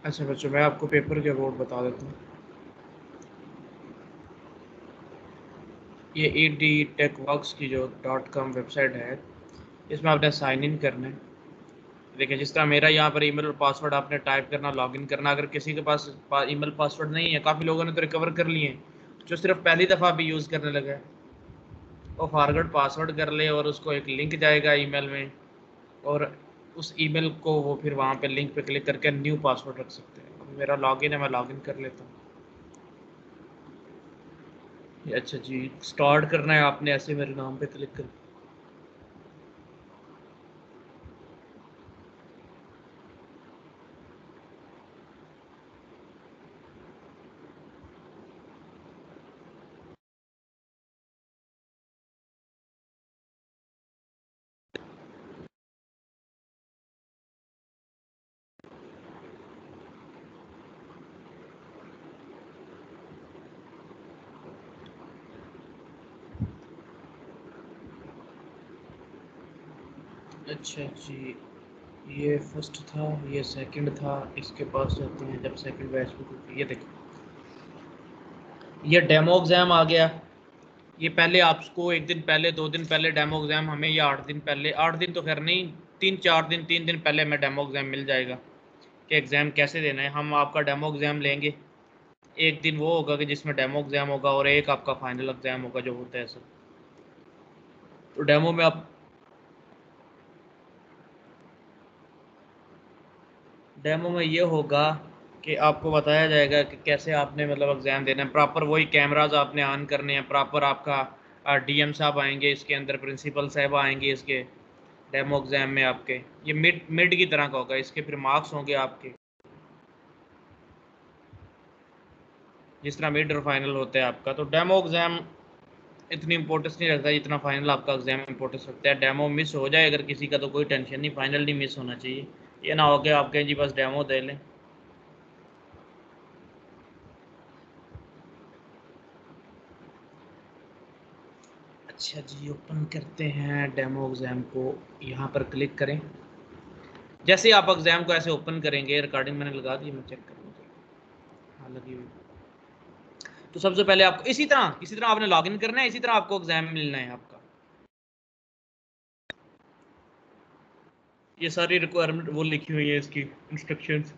अच्छा बच्चों, मैं आपको पेपर के अबाउट बता देता हूँ। ये edtechworks की जो .com वेबसाइट है, इसमें आपने साइन इन करना है। देखिए, जिस तरह मेरा यहाँ पर ईमेल और पासवर्ड आपने टाइप करना, लॉगिन करना। अगर किसी के पास ईमेल पासवर्ड नहीं है, काफ़ी लोगों ने तो रिकवर कर लिए हैं, जो सिर्फ पहली दफ़ा भी यूज़ करने लगा है, वो फॉरगॉट पासवर्ड कर ले और उसको एक लिंक जाएगा ईमेल में, और उस ईमेल को वो फिर वहाँ पे लिंक पे क्लिक करके न्यू पासवर्ड रख सकते हैं। अब मेरा लॉगिन है, मैं लॉगिन कर लेता हूँ। अच्छा जी, स्टार्ट करना है आपने ऐसे मेरे नाम पे क्लिक कर। अच्छा जी, ये फर्स्ट था, ये सेकंड था। इसके पास जाते हैं जब सेकंड बैच में। ये देखो, ये डेमो एग्ज़ाम आ गया। ये पहले आपको एक दिन पहले, 2 दिन पहले डेमो एग्ज़ाम हमें, या 8 दिन पहले, 8 दिन तो खैर नहीं, 3-4 दिन, 3 दिन पहले हमें डेमो एग्ज़ाम मिल जाएगा कि एग्ज़ाम कैसे देना है। हम आपका डेमो एग्ज़ाम लेंगे। एक दिन वो होगा कि जिसमें डेमो एग्ज़ाम होगा, और एक आपका फाइनल एग्ज़ाम होगा जो होता है सब। तो डेमो में ये होगा कि आपको बताया जाएगा कि कैसे आपने मतलब एग्ज़ाम देना है। प्रॉपर वही कैमराज आपने ऑन करने हैं। प्रॉपर आपका डीएम साहब आएंगे इसके अंदर, प्रिंसिपल साहब आएंगे इसके डेमो एग्ज़ाम में आपके। ये मिड मिड की तरह का होगा, इसके फिर मार्क्स होंगे आपके, जिस तरह मिड और फाइनल होता है आपका। तो डेमो एग्ज़ाम इतनी इंपॉर्टेंस नहीं रखता जितना फाइनल आपका एग्ज़ाम इंपॉर्टेंस रखता है। डेमो मिस हो जाए अगर किसी का तो कोई टेंशन नहीं, फाइनल नहीं मिस होना चाहिए। ये ना हो कि आप कहें जी बस डेमो दे लें। अच्छा जी, ओपन करते हैं डेमो एग्ज़ाम को। यहाँ पर क्लिक करें। जैसे आप एग्ज़ाम को ऐसे ओपन करेंगे, रिकॉर्डिंग मैंने लगा दी, मैं चेक करूँगा। हाँ, लगी हुई। तो सबसे पहले आपको इसी तरह आपने लॉगिन करना है, इसी तरह आपको एग्ज़ाम मिलना है आपका। ये सारी रिक्वायरमेंट वो लिखी हुई है इसकी, instructions.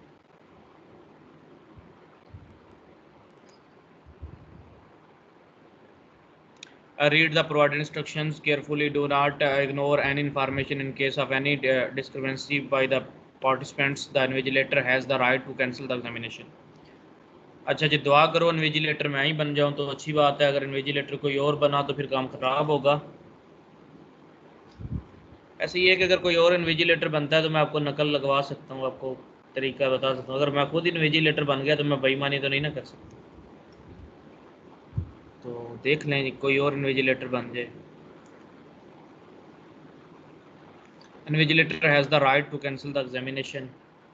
Read the provided instructions carefully. Do not ignore any information. In case of any discrepancy by the participants, the invigilator has the right to cancel the examination. अच्छा जी, दुआ करो इन्विजिलेटर मैं ही बन जाऊं तो अच्छी बात है। अगर इन्विजिलेटर कोई और बना तो फिर काम खराब होगा। ऐसे ये है कि अगर कोई और इन्विजिलेटर बनता है तो मैं आपको नकल लगवा सकता हूँ, आपको तरीका बता सकता हूँ। अगर मैं खुद इन्विजिलेटर बन गया तो मैं बेईमानी तो नहीं ना कर सकता। तो देख लें कोई और इन्विजिलेटर बन जाए। Invigilator has the right to cancel the examination.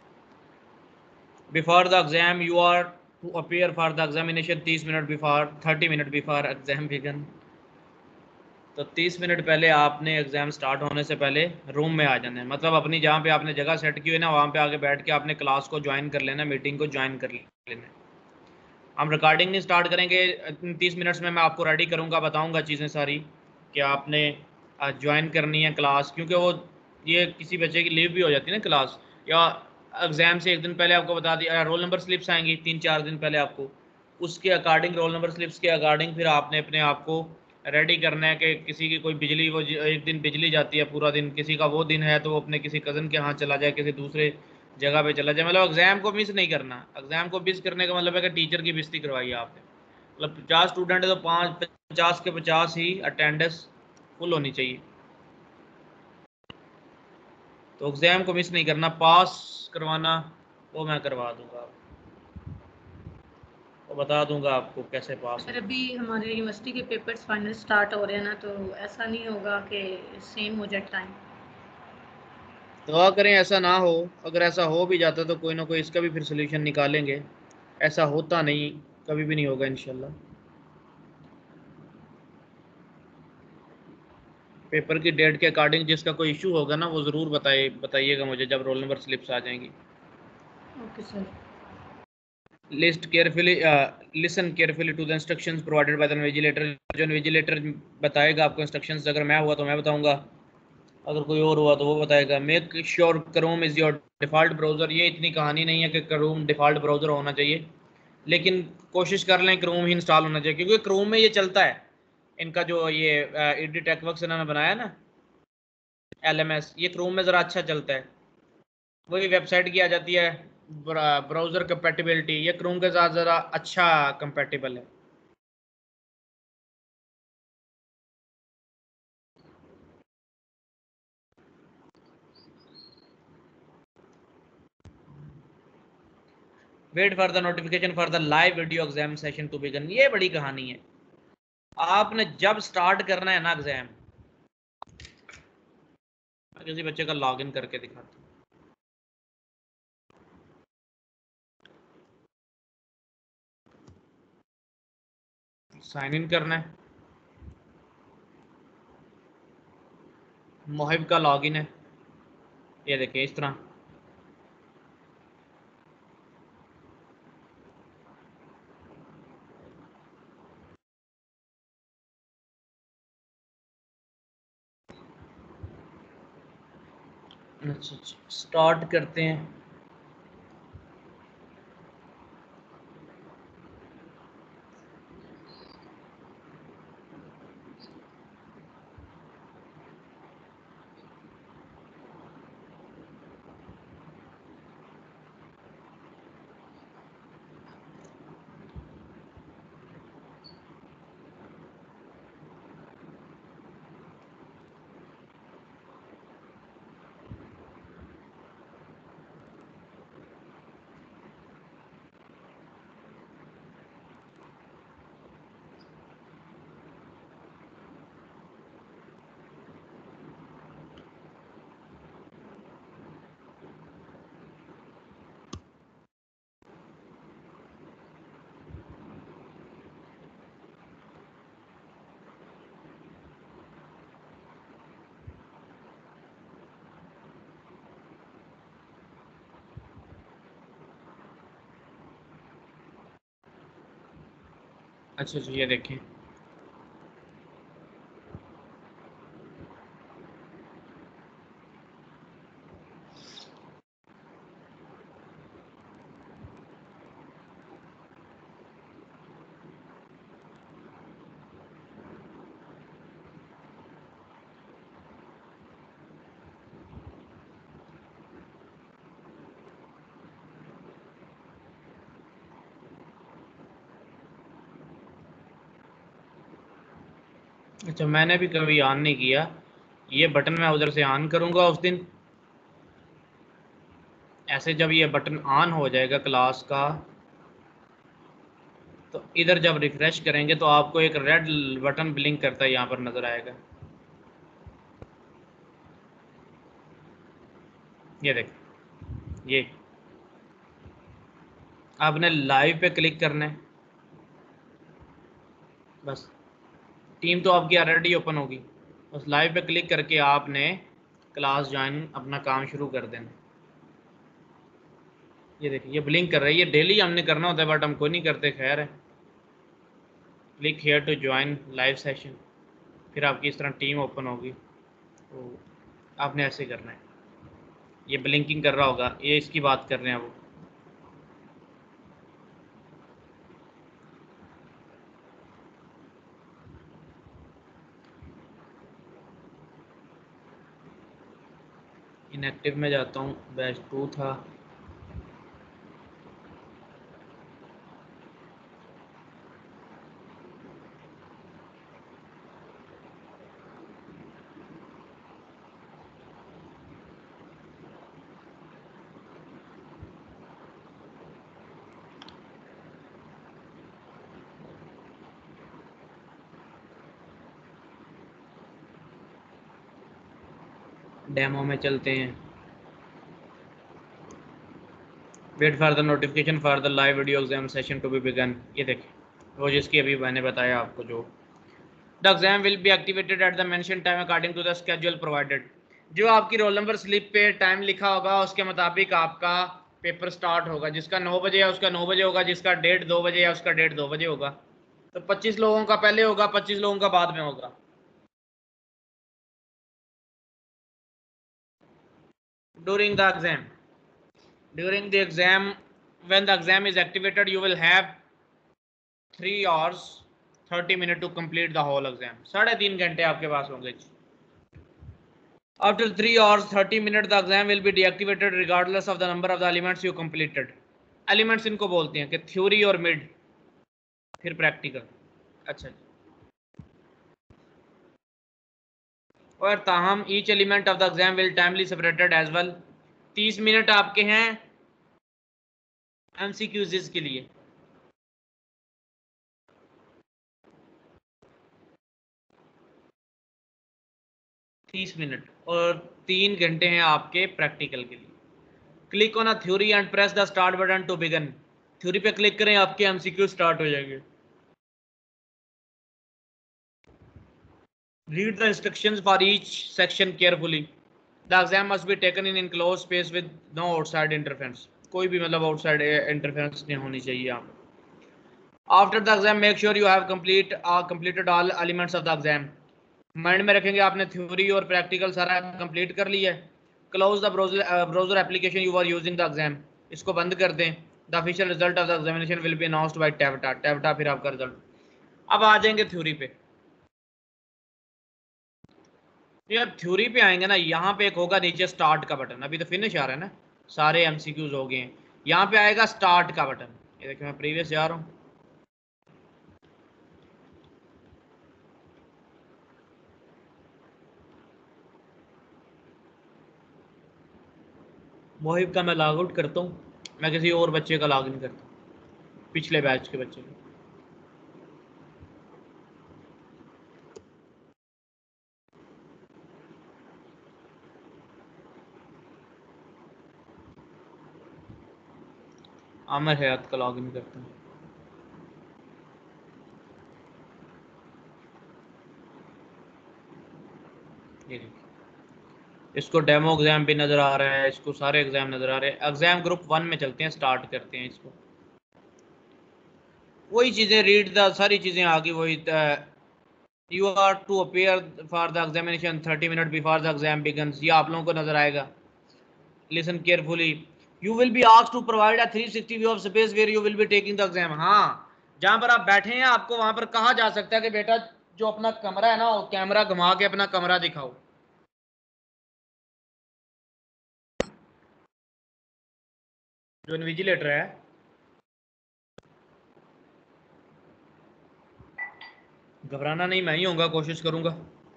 Before the exam, you are to appear for the examination 30 minutes before, 30 minutes before exam begin. तो 30 मिनट पहले आपने एग्ज़ाम स्टार्ट होने से पहले रूम में आ जाना है। मतलब अपनी जहाँ पे आपने जगह सेट की हुई है ना, वहाँ पे आके बैठ के आपने क्लास को ज्वाइन कर लेना, मीटिंग को ज्वाइन कर लेना। हम रिकॉर्डिंग नहीं स्टार्ट करेंगे। 30 मिनट्स में मैं आपको रेडी करूँगा, बताऊँगा चीज़ें सारी कि आपने ज्वाइन करनी है क्लास। क्योंकि वो ये किसी बच्चे की लीव भी हो जाती है ना क्लास, या एग्ज़ाम से एक दिन पहले आपको बता दिया, रोल नंबर स्लिप्स आएंगी 3-4 दिन पहले आपको, उसके अकॉर्डिंग, रोल नंबर स्लिप्स के अकॉर्डिंग फिर आपने अपने आप को रेडी करना है। कि किसी की कोई बिजली, वो एक दिन बिजली जाती है पूरा दिन, किसी का वो दिन है तो वो अपने किसी कज़न के यहाँ चला जाए, किसी दूसरे जगह पे चला जाए। मतलब एग्ज़ाम को मिस नहीं करना। एग्ज़ाम को मिस करने का मतलब है कि टीचर की बेइज्जती करवाई है आपने। मतलब 50 स्टूडेंट है तो 50 के 50 ही अटेंडेंस फुल होनी चाहिए। तो एग्ज़ाम को मिस नहीं करना। पास करवाना वो मैं करवा दूंगा, वो बता दूंगा आपको कैसे पास अगर होना अभी है। हमारे यूनिवर्सिटी के पेपर्स फाइनल स्टार्ट हो रहे हैं ना, तो ऐसा नहीं होगा कि सेम हो जाए टाइम। दुआ करें ऐसा ना हो। अगर ऐसा हो भी जाता तो कोई ना कोई इसका भी फिर सोल्यूशन निकालेंगे। ऐसा होता नहीं, कभी भी नहीं होगा इंशाल्लाह। पेपर की डेट के अकॉर्डिंग जिसका कोई इशू होगा ना, वो ज़रूर बताइएगा मुझे जब रोल नंबर स्लिप्स आ जाएंगी। Okay sir. List carefully listen carefully to the instructions provided by the invigilator. जो इन्विजिलेटर बताएगा आपको इंस्ट्रक्शंस, अगर मैं हुआ तो मैं बताऊंगा, अगर कोई और हुआ तो वो बताएगा। Make sure Chrome is your default browser. ये इतनी कहानी नहीं है कि क्रोम डिफ़ॉल्ट ब्राउज़र होना चाहिए, लेकिन कोशिश कर लें क्रोम ही इंस्टॉल होना चाहिए, क्योंकि क्रोम में ये चलता है। इनका जो ये एडिट टेक्सवर्क्स इन्होंने बनाया ना, LMS, ये क्रोम में ज़रा अच्छा चलता है। वही वेबसाइट की आ जाती है ब्राउज़र कंपैटिबिलिटी, ये क्रोम के साथ ज़रा अच्छा कंपैटिबल है। Wait for the notification for the live video exam session to begin. ये बड़ी कहानी है। आपने जब स्टार्ट करना है ना एग्जाम, मैं किसी बच्चे का लॉगिन करके दिखाता हूँ। साइन इन करना है, मोहिब का लॉगिन है, ये देखिए इस तरह। अच्छा, स्टार्ट करते हैं। अच्छा जी, ये देखें। अच्छा, मैंने भी कभी ऑन नहीं किया। ये बटन मैं उधर से ऑन करूँगा उस दिन। ऐसे जब ये बटन ऑन हो जाएगा क्लास का, तो इधर जब रिफ्रेश करेंगे तो आपको एक रेड बटन ब्लिंक करता है यहाँ पर नज़र आएगा। ये देख, ये आपने लाइव पे क्लिक करना है बस। टीम तो आपकी ऑलरेडी ओपन होगी, बस लाइव पे क्लिक करके आपने क्लास ज्वाइन अपना काम शुरू कर देना। ये देखिए, ये ब्लिंक कर रही है। ये डेली हमने करना होता है, बट हम कोई नहीं करते। खैर है, click here to join live session, फिर आपकी इस तरह टीम ओपन होगी। तो आपने ऐसे करना है। ये ब्लिंकिंग कर रहा होगा, ये इसकी बात कर रहे हैं वो। इनएक्टिव में जाता हूँ, बैच 2 था। डेमो में चलते हैं। Wait for the notification for the live video exam session to be begin. ये देखिए, वो जिसकी अभी मैंने बताया आपको, जो the exam will be activated at the mention time according to the schedule provided. जो आपकी रोल नंबर स्लिप पे टाइम लिखा होगा उसके मुताबिक आपका पेपर स्टार्ट होगा। जिसका 9 बजे है उसका 9 बजे होगा, जिसका 1:30-2 बजे है उसका 1:30-2 बजे होगा। तो 25 लोगों का पहले होगा, 25 लोगों का बाद में होगा। During the exam, when the exam is activated, you will have 3 hours 30 minutes to complete the whole exam। 3.5 घंटे आपके पास होंगे। After 3 hours 30 minutes the exam will be deactivated regardless of the number of the elements you completed। Elements इनको बोलते हैं कि theory और mid, फिर practical. अच्छा जी। और ताहम each element of the exam will timely separated as well. 30 minute आपके हैं एमसीक्यूज के लिए। तीस मिनट और 3 घंटे हैं आपके प्रैक्टिकल के लिए। Click on a theory and press the start button to begin. Theory पे क्लिक करें, आपके एमसीक्यू स्टार्ट हो जाएंगे। Read the instructions for each section carefully. The exam must be taken in enclosed space with no outside interference. कोई भी मतलब outside interference नहीं होनी चाहिए यहाँ पे। After the exam make sure you have completed all elements of the exam। Mind में रखेंगे आपने थ्योरी और प्रैक्टिकल सारा कंप्लीट कर लिया है। Close the browser application you are using the exam. इसको बंद कर दें। The official result of the examination will be announced by TEVTA फिर आपका रिजल्ट। अब आ जाएंगे थ्योरी पे। अब थ्योरी पे आएंगे ना, यहाँ पे एक होगा नीचे स्टार्ट का बटन। अभी तो फिनिश आ रहा है ना, सारे एमसीक्यूज हो गए हैं। यहाँ पे आएगा स्टार्ट का बटन। ये देखिए मैं प्रीवियस जा रहा हूँ। मोहिब का मैं लॉग आउट करता हूँ, मैं किसी और बच्चे का लॉग इन करता हूँ, पिछले बैच के बच्चे का। आमिर हयात का लॉग इन करता हूँ। ये देखिए, इसको डेमो एग्जाम भी नज़र आ रहा है, इसको सारे एग्जाम नज़र आ रहे हैं। एग्जाम ग्रुप 1 में चलते हैं, स्टार्ट करते हैं इसको। वही चीज़ें रीड द, सारी चीज़ें आ गई वही। You are to appear for the examination 30 minute before the exam begins. ये आप लोगों को नज़र आएगा। Listen carefully, you will be asked to provide a 360 view of space where you will be taking the exam. हाँ, जहाँ पर आप बैठे हैं आपको वहाँ पर कहा जा सकता है कि बेटा जो अपना कमरा है ना, वो कैमरा घुमा के अपना कमरा दिखाओ। जो इन्विजिलेटर है, घबराना नहीं, मैं ही होऊंगा, कोशिश करूंगा।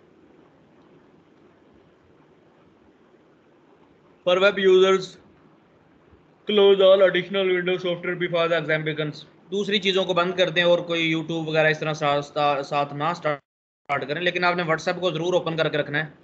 For web users, close all additional Windows software before the exam begins। दूसरी चीज़ों को बंद कर दें और कोई YouTube वगैरह इस तरह साथ ना स्टार्ट करें, लेकिन आपने WhatsApp को ज़रूर ओपन करके रखना है।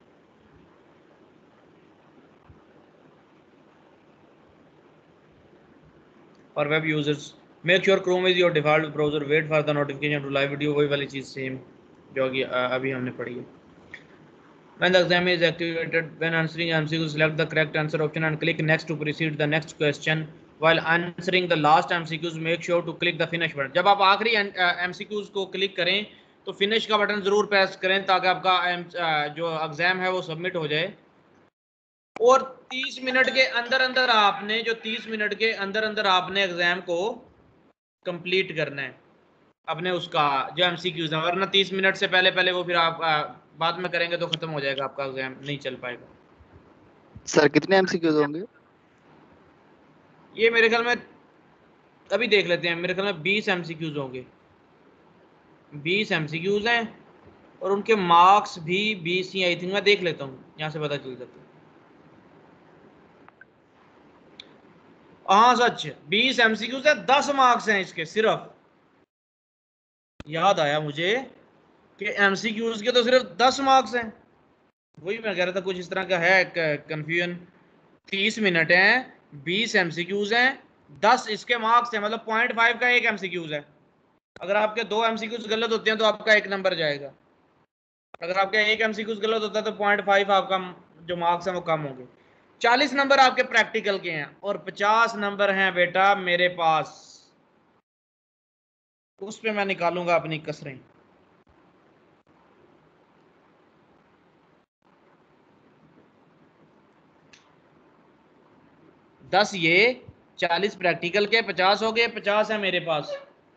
For web users, make sure Chrome is your default browser। Wait for the notification to live video। वही वाली चीज़ सेम जो कि अभी हमने पढ़ी है। When the exam is activated, when answering MCQ, select the correct answer option and click next to proceed the next question। While answering the last MCQs, make sure to click the finish button। जब आप आखिरी MCQs को click करें तो finish का button जरूर press करें ताकि आपका जो एग्जाम है वो सबमिट हो जाए। और 30 मिनट के अंदर अंदर आपने, जो 30 मिनट के अंदर अंदर आपने एग्जाम को कंप्लीट करना है अपने उसका जो एमसीक्यूज है, वरना 30 मिनट से पहले पहले वो फिर आप बाद में करेंगे तो खत्म हो जाएगा, आपका एग्जाम नहीं चल पाएगा। सर कितने एमसीक्यूज होंगे? ये मेरे ख्याल में अभी देख लेते हैं, मेरे ख्याल में 20 एमसीक्यूज होंगे। 20 एमसीक्यूज हैं और उनके मार्क्स भी 20 ही, आई थिंक। मैं देख लेता हूँ, यहाँ से पता चल जाता है। हाँ सच, 20 एमसीक्यूज है, 10 मार्क्स हैं इसके सिर्फ। याद आया मुझे कि एमसीक्यूज के तो सिर्फ 10 मार्क्स हैं। वही मैं कह रहा था, कुछ इस तरह का है कंफ्यूजन। 30 मिनट हैं, 20 एमसीक्यूज हैं, 10 इसके मार्क्स हैं, मतलब 0.5 का एक एमसीक्यूज है। अगर आपके 2 एमसीक्यूज गलत होते हैं तो आपका 1 नंबर जाएगा। अगर आपका 1 एमसीक्यूज गलत होता है तो 0.5 आपका जो मार्क्स है वो कम होंगे। 40 नंबर आपके प्रैक्टिकल के हैं और 50 नंबर हैं बेटा मेरे पास, उस पे मैं निकालूंगा अपनी कसरें। दस ये, 40 प्रैक्टिकल के, 50 हो गए, 50 है मेरे पास।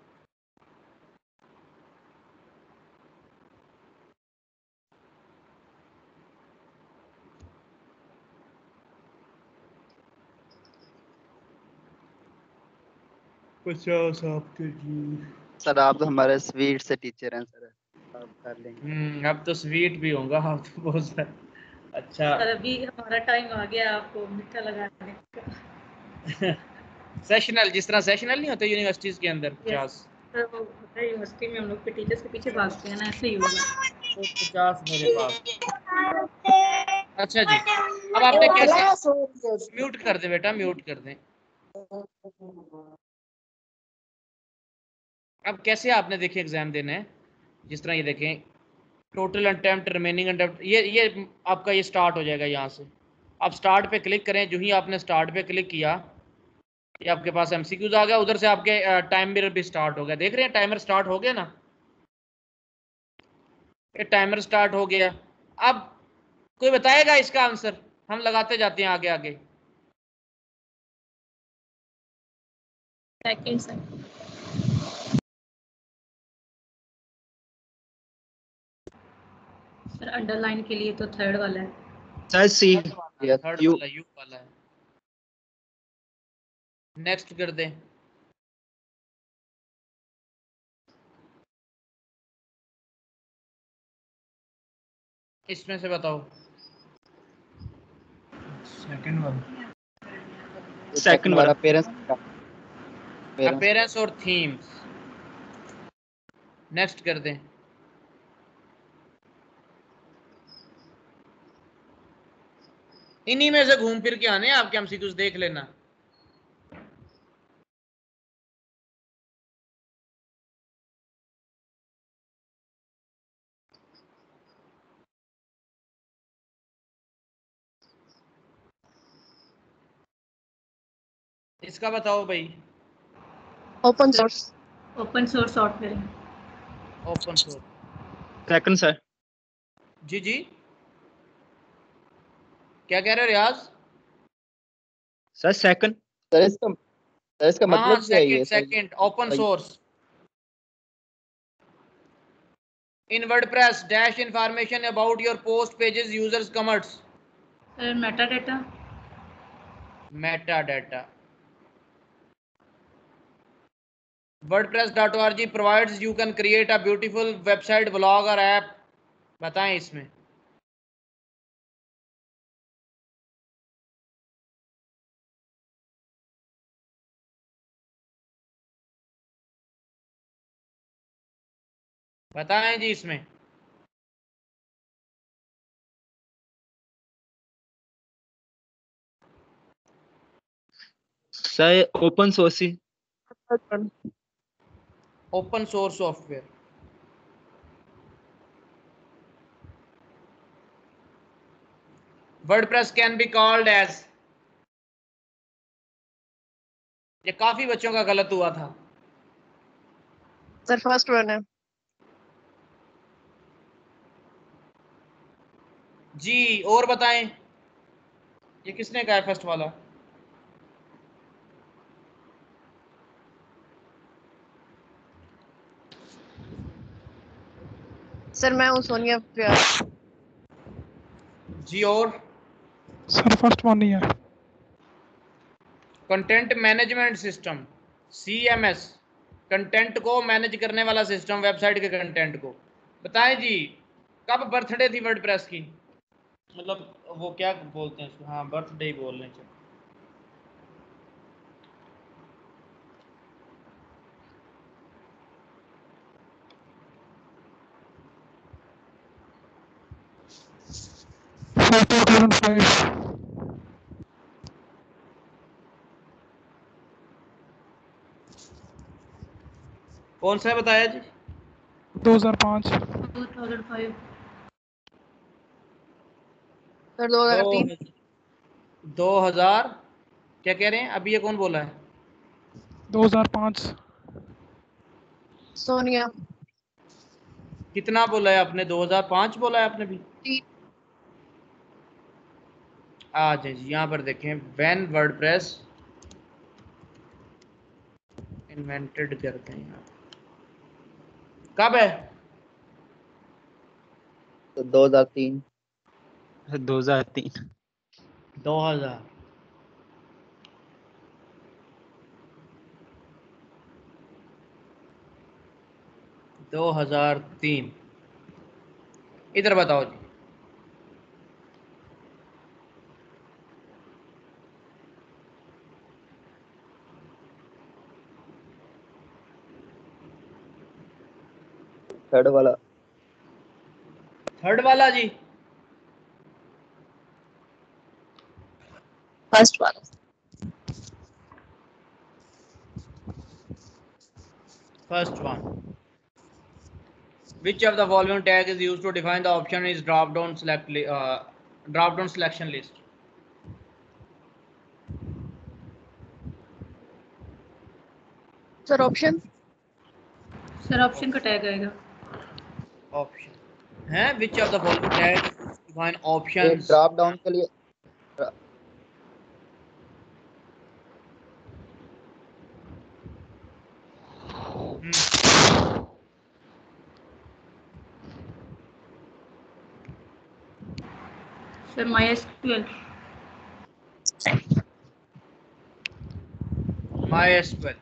पचास आपके जी। सर आप तो हमारे स्वीट से टीचर हैं सर, आप कर लेंगे। अब तो स्वीट भी होगा, आप तो बहुत अच्छा। सर अभी हमारा टाइम आ गया आपको मीठा लगाने का। सेशनल, जिस तरह सेशनल नहीं होते यूनिवर्सिटीज के अंदर, यस 50। सर, वो होता है यूनिवर्सिटी में हम लोग के टीचर्स के पीछे भागते हैं ना, ऐसे ही होगा। तो 50 मेरे पास। अच्छा जी, अब आपने कैसे, म्यूट कर दे बेटा, म्यूट कर दें। अब कैसे आपने देखे एग्जाम देना है, जिस तरह ये देखें, टोटल अटेम्प्ट, रिमेनिंग अटेम्प्ट, ये आपका ये स्टार्ट हो जाएगा यहाँ से। आप स्टार्ट पे क्लिक करें, जो ही आपने स्टार्ट पे क्लिक किया, ये आपके पास एमसीक्यूज आ गया, उधर से आपके टाइम मिरर भी स्टार्ट हो गया। देख रहे हैं टाइमर स्टार्ट हो गया ना, ये टाइमर स्टार्ट हो गया। अब कोई बताएगा इसका आंसर, हम लगाते जाते हैं आगे आगे। सेकंड सर, सर अंडरलाइन के लिए तो थर्ड वाला है। Sir C. थर्ड यू वाला, यू वाला है। नेक्स्ट कर दें। इसमें से बताओ। सेकंड वाला, सेकंड वाला पेरेंट्स। अपीयरेंस और थीम्स। नेक्स्ट कर दें। इन्हीं में से घूम फिर के आने हैं आपके एमसीक्यूज, देख लेना। इसका बताओ भाई। Open source. Open source software. Open source. Second sir. जी जी, क्या कह रहे हो रियाज? Sir second. सर इसका हाँ, मतलब क्या है सेकंड ये sir? Second open source. In WordPress, dash information about your post pages, users comments. Sir meta data. Metadata. WordPress.org provides you can create a beautiful website, blog or app. बताएं इसमें। बताएं जी इसमें। सर ओपन सोर्स ही। Open source software. WordPress can be called as, ये काफी बच्चों का गलत हुआ था। सर फर्स्ट वन है। जी, और बताएं, ये किसने कहा है फर्स्ट वाला? सर मैं हूँ सोनिया व्यास। जी, और सर फर्स्ट वन ही है। Content management system, CMS, content को मैनेज करने वाला सिस्टम, वेबसाइट के कंटेंट को। बताएं जी, कब बर्थडे थी वर्डप्रेस की? मतलब वो क्या बोलते हैं इसको, हाँ बर्थडे ही बोल रहे हैं। 2005। कौन सा बताया जी? 2005। 2005। सर 2003। 2000 क्या कह रहे हैं अभी, ये कौन बोला है? 2005 सोनिया। कितना बोला है आपने? 2005 बोला है आपने भी? 3 आ जाए जी, यहाँ पर देखें, व्हेन वर्डप्रेस इन्वेंटेड करते हैं यहाँ, कब है? तो 2003। 2003। 2000। दो हजार तीन। इधर बताओ जी। थर्ड वाला। थर्ड वाला जी? फर्स्ट वाला। First one. Which of the following tag is used to define the option is drop down selection list? Sir option. Sir option का टैग आएगा। Option है which of the following tag is used to define ये options? Drop down के लिए sir MySQL। MySQL.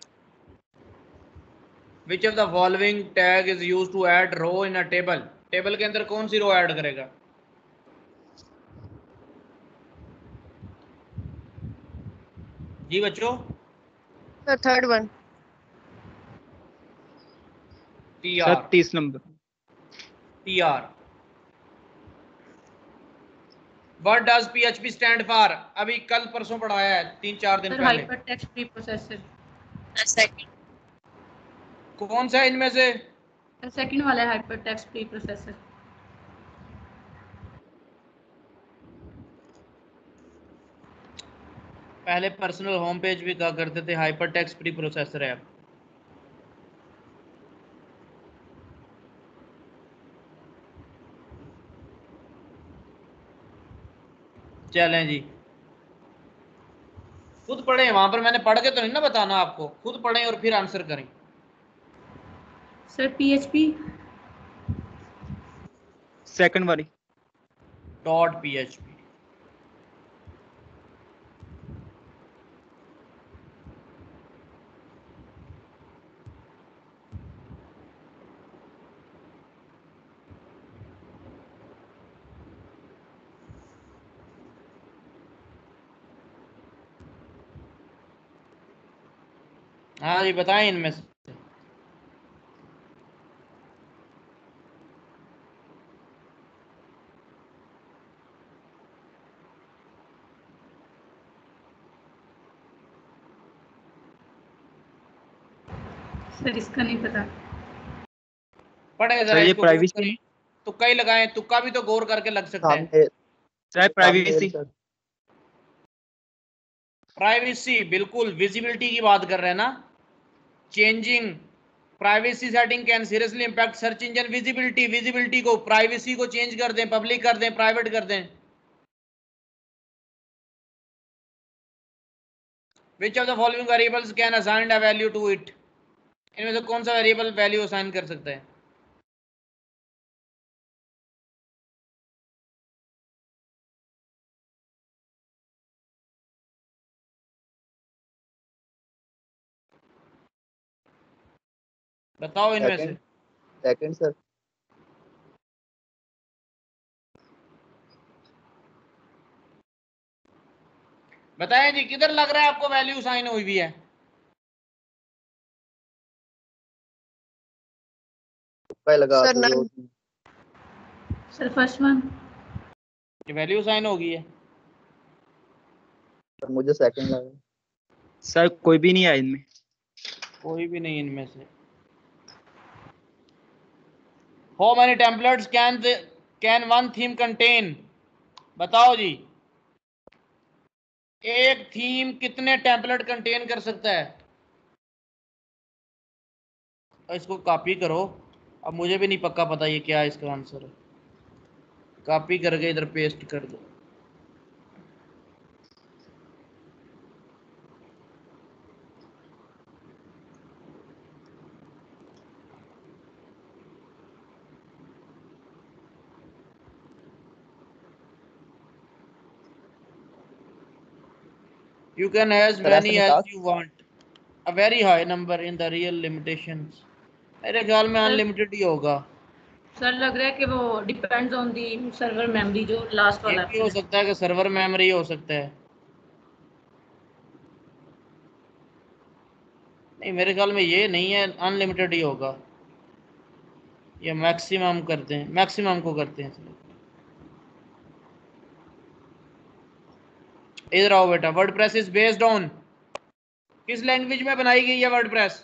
Which of the following tag is used to add row in a table? Table के अंदर कौन सी row add करेगा? जी बच्चों। Sir third one. TR। 30 number. TR। What does PHP stand for? अभी कल परसों पढ़ाया है, 3-4 दिन सर पहले। Hyper text pre processor. Second. कौन सा इनमें से? सेकंड वाला है हाइपर टेक्स्ट प्री प्रोसेसर। पहले पर्सनल होम पेज भी कहा करते थे हाइपर टेक्स्ट प्री प्रोसेसर है। चलें जी, खुद पढ़ें, वहां पर मैंने पढ़ के तो नहीं ना बताना आपको, खुद पढ़ें और फिर आंसर करें। Sir PHP। सेकंड वाली। .php। हाँ जी, बताएं इनमें से। सर इसका नहीं पता। पढ़े सर जरा ये इसको, गौर प्राइवेसी। करें। तुक्का ही लगाएं, तुक्का भी तो गौर करके लग सकता है। सामने सर प्राइवेसी। प्राइवेसी, बिल्कुल विजिबिलिटी की बात कर रहे हैं ना। Changing privacy setting can seriously impact search engine visibility. Visibility को, प्राइवेसी को चेंज कर दें, पब्लिक कर दें, प्राइवेट कर दें। Which of the following variables can assign a value to it? इनमें से कौन सा वेरिएबल वैल्यू असाइन कर सकता है? बताओ इनमें से। Second sir. बताएं जी, किधर लग रहा है आपको वैल्यू साइन हुई भी है? लगा सर तो none. Sir first one. Value sign हो गई है। सर मुझे सेकंड लगा। सर कोई भी नहीं है इनमें। कोई भी नहीं इनमें से। How many templates can one theme contain? बताओ जी। एक थीम कितने टेम्पलेट कंटेन कर सकता है? इसको कॉपी करो। अब मुझे भी नहीं पक्का पता ये क्या है, इसका आंसर है। कॉपी करके इधर पेस्ट कर दो। You can as सर ऐसे many निकाल as you want. A very high number in the real limitations. मेरे ख्याल में अनलिमिटेड ही होगा। सर लग रहा है कि वो depends on the server memory, जो लास्ट ये वाला भी हो सकता है कि सर्वर मेमोरी हो सकता है। नहीं, मेरे ख्याल में ये नहीं है, अनलिमिटेड ही होगा। ये मैक्सिमम करते हैं, मैक्सिमम को करते हैं। इधर आओ बेटा। वर्डप्रेस इज बेस्ड ऑन, किस लैंग्वेज में बनाई गई है वर्डप्रेस?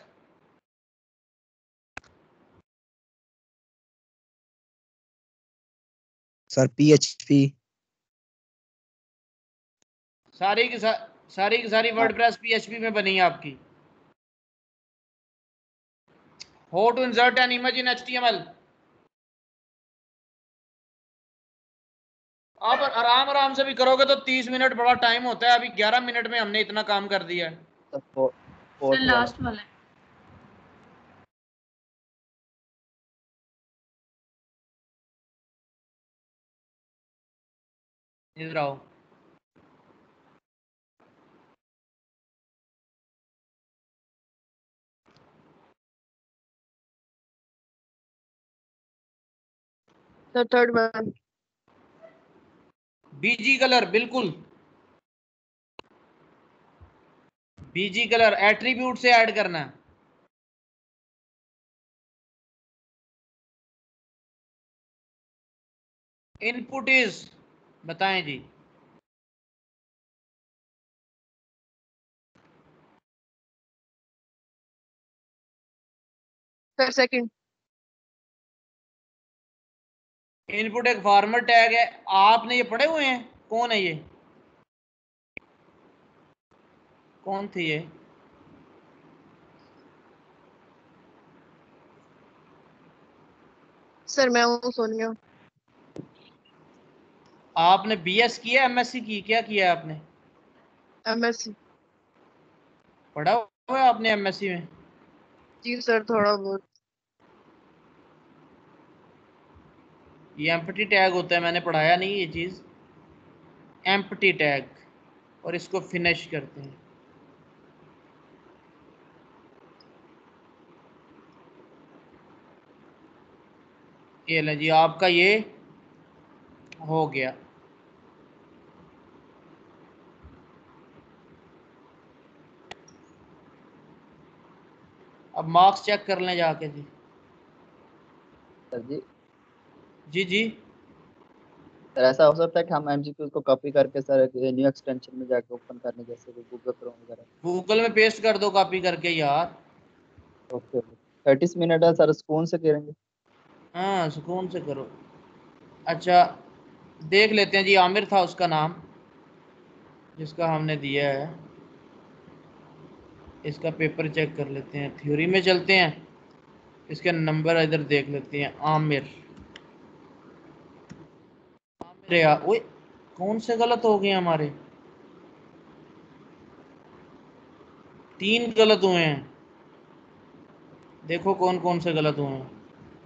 Sir PHP। सारी की सारी वर्डप्रेस पीएचपी में बनी है आपकी। How to insert an image in HTML. आप आराम आराम से भी करोगे तो 30 मिनट बड़ा टाइम होता है। अभी 11 मिनट में हमने इतना काम कर दिया है। सर, लास्ट वाला है। इधर आओ। The third one. BG colour, बिल्कुल बीजी कलर एट्रीब्यूट से ऐड करना है। इनपुट इज, बताएं जी। Sir, second. इनपुट एक फॉर्मल टैग है। आपने ये पढ़े हुए हैं? कौन है ये? कौन थी ये? Sir, मैं हूँ सोनिया। आपने बीएस किया, एमएससी की, क्या किया है आपने? MSc। पढ़ा हुआ है आपने एमएससी में? जी सर, थोड़ा बहुत। ये एम्प्टी टैग होता है, मैंने पढ़ाया नहीं ये चीज़। एम्प्टी टैग, और इसको फिनिश करते हैं। ये ले जी, आपका ये हो गया। अब मार्क्स चेक कर लें जाके जी। सर जी। जी जी। सर ऐसा हो सकता है कि हम एमसीक्यू को कॉपी करके सर न्यू एक्सटेंशन में जाके ओपन करने, जैसे गूगल क्रोम वगैरह। गूगल में पेस्ट कर दो कॉपी करके यार। ओके 30 मिनट है सर, सुकून से करेंगे। हाँ, सुकून से करो। अच्छा, देख लेते हैं जी। आमिर था उसका नाम, जिसका हमने दिया है। इसका पेपर चेक कर लेते हैं, थ्योरी में चलते हैं। इसके नंबर इधर देख लेते हैं। आमिर, आमिर यार, ओए कौन से गलत हो गए हमारे? 3 गलत हुए हैं। देखो कौन कौन से गलत हुए हैं।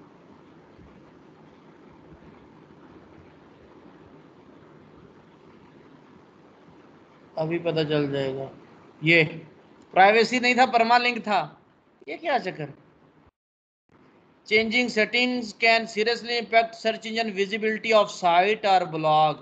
अभी पता चल जाएगा। ये प्राइवेसी नहीं था, परमालिंक था। ये क्या चक्कर? Changing settings can seriously impact search engine visibility of site और ब्लॉग।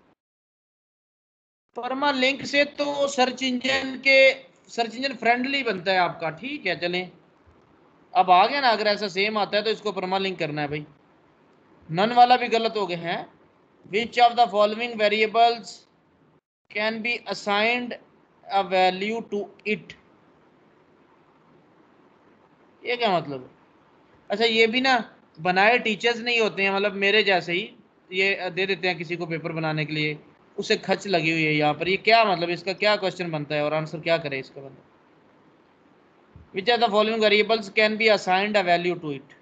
परमालिंक से तो सर्च इंजन फ्रेंडली बनता है आपका, ठीक है चलें। अब आ गया ना, अगर ऐसा सेम आता है तो इसको परमालिंक करना है भाई। नन वाला भी गलत हो गए हैं। Which of the following variables can be assigned a value to it. ये क्या मतलब है? अच्छा, ये भी ना बनाए टीचर्स नहीं होते हैं, मतलब मेरे जैसे ही ये दे देते हैं किसी को पेपर बनाने के लिए। उसे खच लगी हुई है यहाँ पर, ये क्या मतलब, इसका क्या क्वेश्चन बनता है और आंसर क्या करे इसका बंदा? Which are the following variables can be assigned a value to it?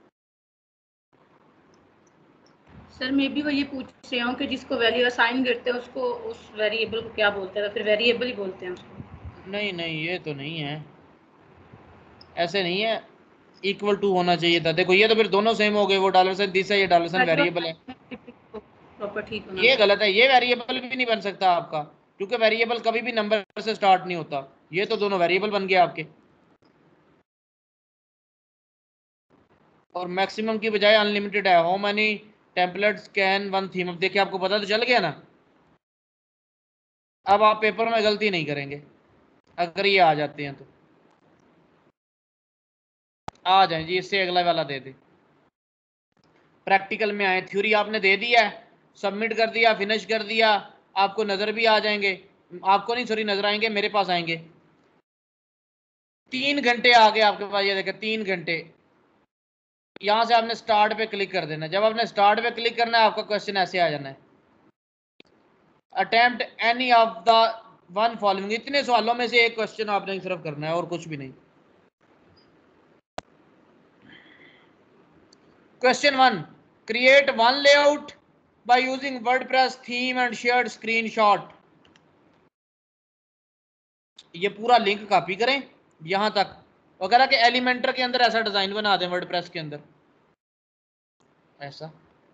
Sir मैं भी वही पूछ रही हूँ कि जिसको वैल्यू असाइन करते हैं उसको उस वेरिएबल को क्या बोलते हैं? फिर वेरिएबल ही बोलते हैं उसको। नहीं नहीं, ये तो नहीं है, ऐसे नहीं है, इक्वल टू होना चाहिए था। देखो ये तो फिर दोनों सेम हो गए, वो डॉलर साइन दिस है, ये डॉलर साइन वेरिएबल है, प्रॉपर्टी होना ये गलत है। ये वेरिएबल भी नहीं बन सकता आपका, क्योंकि वेरिएबल कभी भी नंबर से स्टार्ट नहीं होता। ये तो दोनों वेरिएबल बन गए आपके। और मैक्सिमम की बजाय अनलिमिटेड है। How many templates can one theme? अब देखिए आपको पता तो चल गया ना, अब आप पेपर में गलती नहीं करेंगे अगर ये आ जाते हैं तो। आ जाए जी, इससे अगला वाला दे दे। प्रैक्टिकल में आए, थ्योरी आपने दे दिया है, सबमिट कर दिया, फिनिश कर दिया, आपको नजर भी आ जाएंगे, आपको नहीं सॉरी नजर आएंगे, मेरे पास आएंगे। 3 घंटे आ गए आपके पास, ये देखें 3 घंटे। यहां से आपने स्टार्ट पे क्लिक कर देना। जब आपने स्टार्ट पे क्लिक करना है आपका क्वेश्चन ऐसे आ जाना है, attempt any of the one following. इतने सवालों में से एक क्वेश्चन आपने सिर्फ करना है और कुछ भी नहीं। Question 1, create one layout by using WordPress theme and shared screenshot. ये पूरा लिंक कॉपी करें यहां तक, वगैरह के एलिमेंटर के अंदर ऐसा डिजाइन बना दें, वर्डप्रेस के अंदर ऐसा।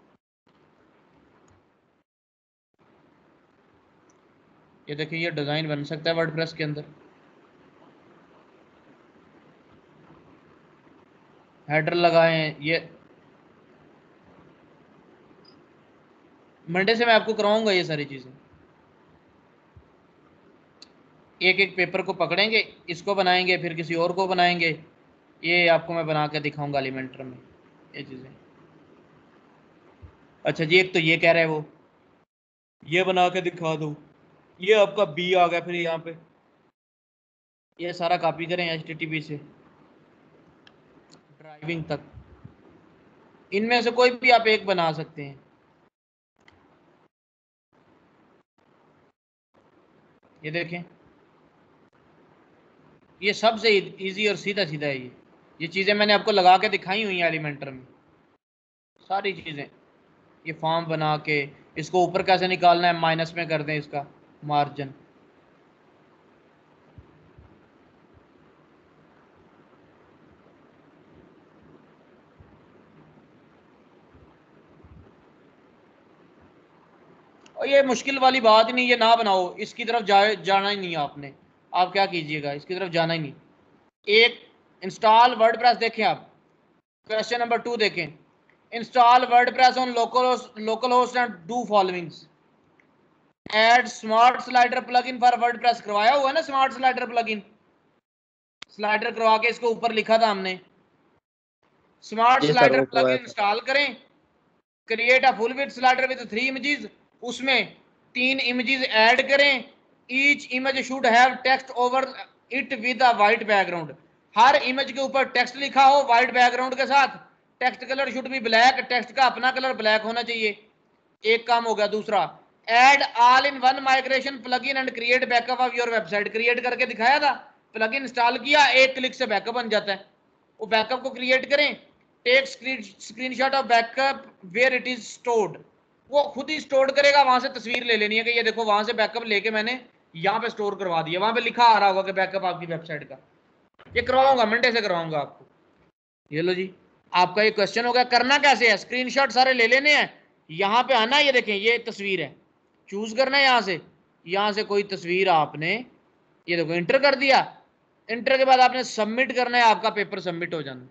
ये देखिए ये डिजाइन बन सकता है वर्डप्रेस के अंदर। हेडर लगाएं, ये मंडे से मैं आपको करवाऊंगा ये सारी चीजें। एक एक पेपर को पकड़ेंगे, इसको बनाएंगे, फिर किसी और को बनाएंगे, ये आपको मैं बना के दिखाऊंगा एलिमेंटर में ये चीजें। अच्छा जी, एक तो ये कह रहा है वो, ये बना के दिखा दो। ये आपका बी आ गया फिर यहाँ पे, ये सारा कॉपी करें HTTP से ड्राइविंग तक। इनमें से कोई भी आप एक बना सकते हैं। ये देखें, ये सबसे इजी और सीधा सीधा है। ये चीज़ें मैंने आपको लगा के दिखाई हुई हैं एलिमेंटर में, सारी चीज़ें। ये फॉर्म बना के इसको ऊपर कैसे निकालना है, माइनस में कर दें इसका मार्जिन। और ये मुश्किल वाली बात ही नहीं, ये ना बनाओ, इसकी तरफ जाना ही नहीं आपने। आप क्या कीजिएगा, इसकी तरफ जाना ही नहीं। एक इंस्टॉल वर्डप्रेस देखें आप, क्वेश्चन नंबर 2 देखें, install WordPress on local host and do followings. Add smart slider plugin for WordPress. करवाया हुआ है ना स्मार्ट स्लाइडर प्लगइन, स्लाइडर करवा के इसको ऊपर लिखा था हमने। स्मार्ट जी सर, स्लाइडर वो करवाया प्लगइन था। इंस्टॉल करें। Create a full width slider with 3 images, उसमें 3 इमेजेस ऐड करें। Each image should have text over it with a white background. हर इमेज के ऊपर टेक्स्ट लिखा हो वाइट बैकग्राउंड के साथ। Text colour should be black, text का अपना कलर ब्लैक होना चाहिए। एक काम हो गया। दूसरा, add all in one migration plugin and create backup of your website. Create करके दिखाया था, प्लगइन इंस्टॉल किया, एक क्लिक से बैकअप बन जाता है। वो बैकअप को क्रिएट करें। Take screenshot of backup where it is stored. वो खुद ही स्टोर करेगा, वहां से तस्वीर ले लेनी है कि ये देखो वहां से बैकअप लेके मैंने यहाँ पे स्टोर करवा दिया। वहां पे लिखा आ रहा होगा कि बैकअप आपकी वेबसाइट का। ये करवाऊंगा, मंडे से करवाऊंगा आपको। ये लो जी, आपका ये क्वेश्चन हो गया। करना कैसे है, स्क्रीनशॉट सारे ले लेने हैं, यहाँ पे आना, ये देखें ये तस्वीर है, चूज करना है यहाँ से कोई तस्वीर आपने, ये देखो इंटर कर दिया। इंटर के बाद आपने सबमिट करना है, आपका पेपर सबमिट हो जाना।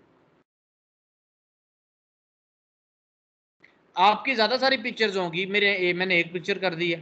आपकी ज्यादा सारी पिक्चर्स होंगी, मैंने एक पिक्चर कर दी है।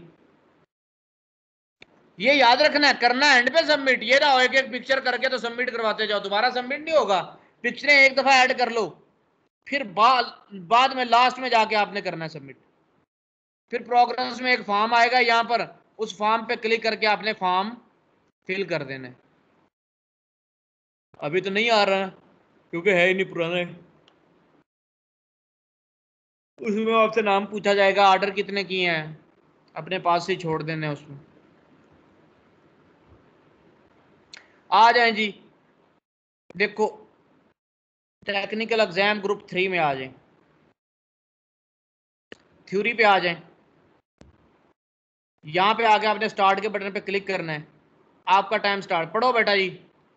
ये याद रखना है, करना है एंड पे सबमिट। ये ना हो एक एक पिक्चर करके तो सबमिट करवाते जाओ, दोबारा सबमिट नहीं होगा। पिक्चरें एक दफा ऐड कर लो, फिर बाद में लास्ट में जाके आपने करना है सबमिट। फिर प्रोग्रेस में एक फॉर्म आएगा यहाँ पर, उस फॉर्म पे क्लिक करके आपने फॉर्म फिल कर देना है। अभी तो नहीं आ रहा क्योंकि है ही नहीं, पुराना है। उसमें आपसे नाम पूछा जाएगा, ऑर्डर कितने किए हैं, अपने पास ही छोड़ देने उसमें। आ जाएं जी, देखो टेक्निकल एग्जाम ग्रुप 3 में आ जाएं, थ्योरी पे आ जाएं। यहां पे आके आपने स्टार्ट के बटन पे क्लिक करना है, आपका टाइम स्टार्ट। पढ़ो बेटा जी,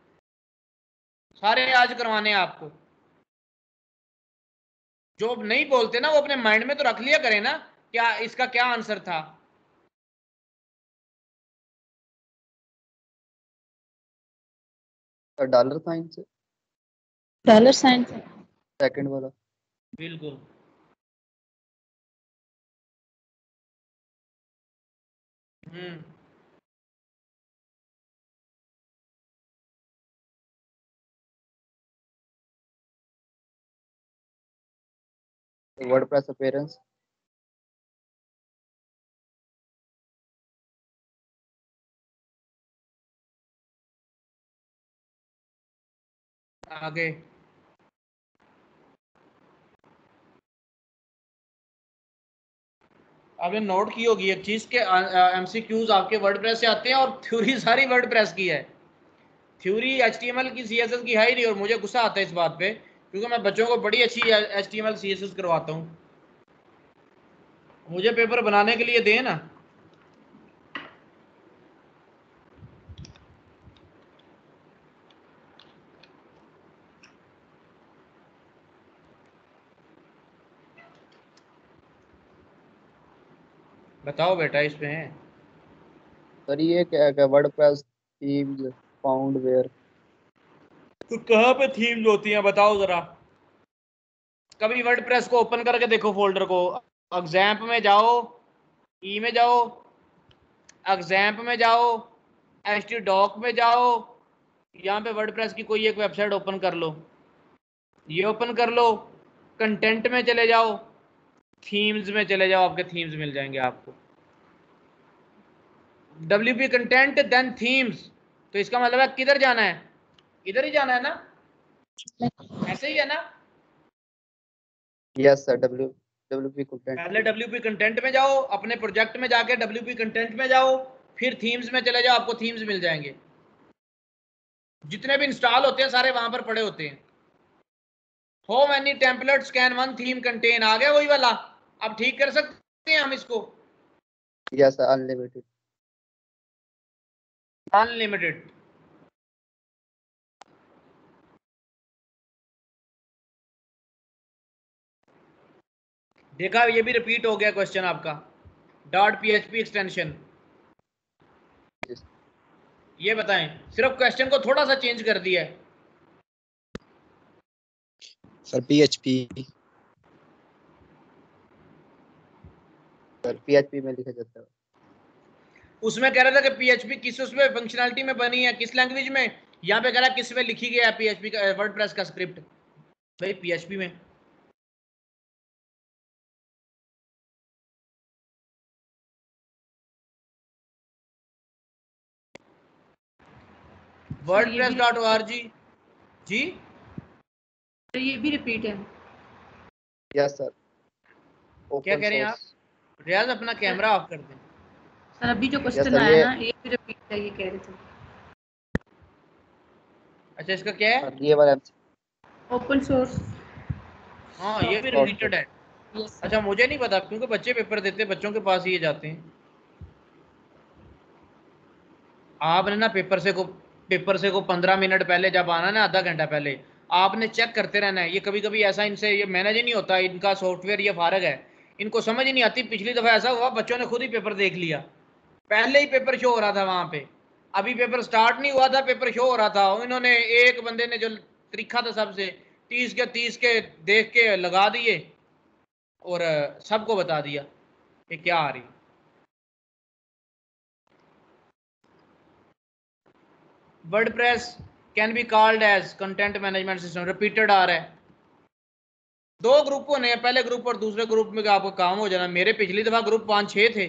सारे आज करवाने हैं आपको। जो नहीं बोलते ना वो अपने माइंड में तो रख लिया करें ना, क्या इसका क्या आंसर था। डॉलर साइन से डॉलर साइन से। सेकंड वाला। बिल्कुल। Hmm, WordPress appearance. आगे आपने नोट की होगी एक चीज के एमसीक्यूज आपके वर्डप्रेस से आते हैं और थ्योरी सारी वर्डप्रेस की है। थ्योरी एचटीएमएल की सीएसएस की है ही नहीं, और मुझे गुस्सा आता है इस बात पे, क्योंकि मैं बच्चों को बड़ी अच्छी एचटीएमएल सीएसएस करवाता हूँ। मुझे पेपर बनाने के लिए दें ना। बताओ बेटा इसमें है। सर ये क्या है, वर्डप्रेस थीम्स फाउंड वेयर। तो कहाँ पे थीम्स होती हैं बताओ जरा। कभी वर्डप्रेस को ओपन करके देखो फोल्डर को, एग्जाम्प में जाओ, ई में जाओ, एग्जाम्प में जाओ, htdoc में जाओ, यहाँ पे वर्डप्रेस की कोई एक वेबसाइट ओपन कर लो, ये ओपन कर लो, कंटेंट में चले जाओ, थीम्स में चले जाओ, आपके थीम्स मिल जाएंगे आपको। WP कंटेंट देन थीम्स, तो इसका मतलब है किधर जाना है, इधर ही जाना है ना, ऐसे ही है ना। Yes sir, WP content. पहले WP कंटेंट में जाओ, अपने प्रोजेक्ट में जाके WP कंटेंट में जाओ, फिर थीम्स में चले जाओ, आपको थीम्स मिल जाएंगे। जितने भी इंस्टॉल होते हैं सारे वहां पर पड़े होते हैं। How many templates can one theme contain, आ गया वही वाला। अब ठीक कर सकते हैं हम इसको। Yes sir, unlimited. अनलिमिटेड। देखा, ये भी रिपीट हो गया क्वेश्चन आपका। .php एक्सटेंशन, ये बताएं, सिर्फ क्वेश्चन को थोड़ा सा चेंज कर दिया है। Sir PHP। सर PHP में लिखा जाता है। उसमें कह रहा था कि PHP किस उसमें फंक्शनैलिटी में बनी है, किस लैंग्वेज में, यहाँ पे कह रहा है किस में लिखी गया है PHP का वर्डप्रेस का स्क्रिप्ट। भाई PHP में। wordpress.org जी। तो ये भी रिपीट है। यस सर, क्या ओपन कह रहे हैं आप, सोर्स। रियाज अपना कैमरा ऑफ कर दें। सर अभी जो यस क्वेश्चन सर, आया ये ना ये भी रिपीट है, ये कह रहे थे। अच्छा इसका क्या है। सर ये वाला ओपन सोर्स। हाँ ये भी सॉफ्टवेयर। रिलेटेड है। यस अच्छा सर। मुझे नहीं पता, क्योंकि बच्चे पेपर देते हैं, बच्चों के पास ही ये जाते हैं। आपने ना पेपर से को 15 मिनट पहले जब आना ना, आधा घंटा पहले आपने चेक करते रहना है। ये कभी कभी ऐसा इनसे ये मैनेज ही नहीं होता, इनका सॉफ्टवेयर ये फारग है, इनको समझ ही नहीं आती। पिछली दफा ऐसा हुआ, बच्चों ने खुद ही पेपर देख लिया, पहले ही पेपर शो हो रहा था वहां पे, अभी पेपर स्टार्ट नहीं हुआ था, पेपर शो हो रहा था। इन्होंने एक बंदे ने जो तरीका था सबसे 30 के देख के लगा दिए और सबको बता दिया कि क्या आ रही। WordPress can be called as content management system, repeated आ रहा है। दो ग्रुप होने हैं, पहले ग्रुप और दूसरे ग्रुप में आपको काम हो जाना। मेरे पिछली दफा ग्रुप 5-6 थे,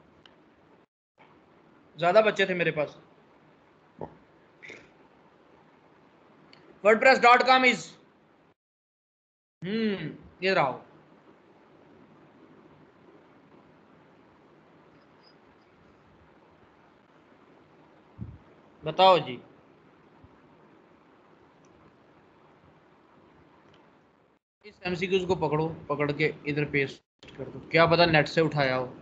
ज्यादा बच्चे थे मेरे पास। wordpress.com इज ये रहा। बताओ जी। इस एमसीक्यूज को पकड़ो, पकड़ के इधर पेस्ट कर दो, क्या पता नेट से उठाया हो।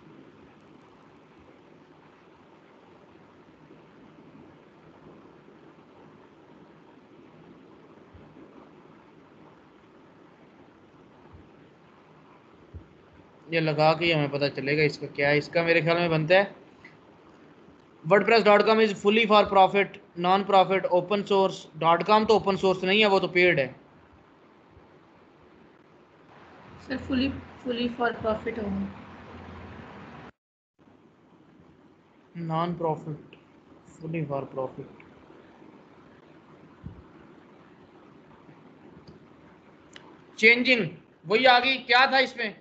ये लगा के हमें पता चलेगा इसका क्या है। इसका मेरे ख्याल में बनता है wordpress.com is fully for profit, non profit, open source. .com तो ओपन सोर्स नहीं है, वो तो पेड है। सर फुली फॉर प्रॉफिट होगा। Non profit, fully for profit. Changing वही आ गई, क्या था इसमें?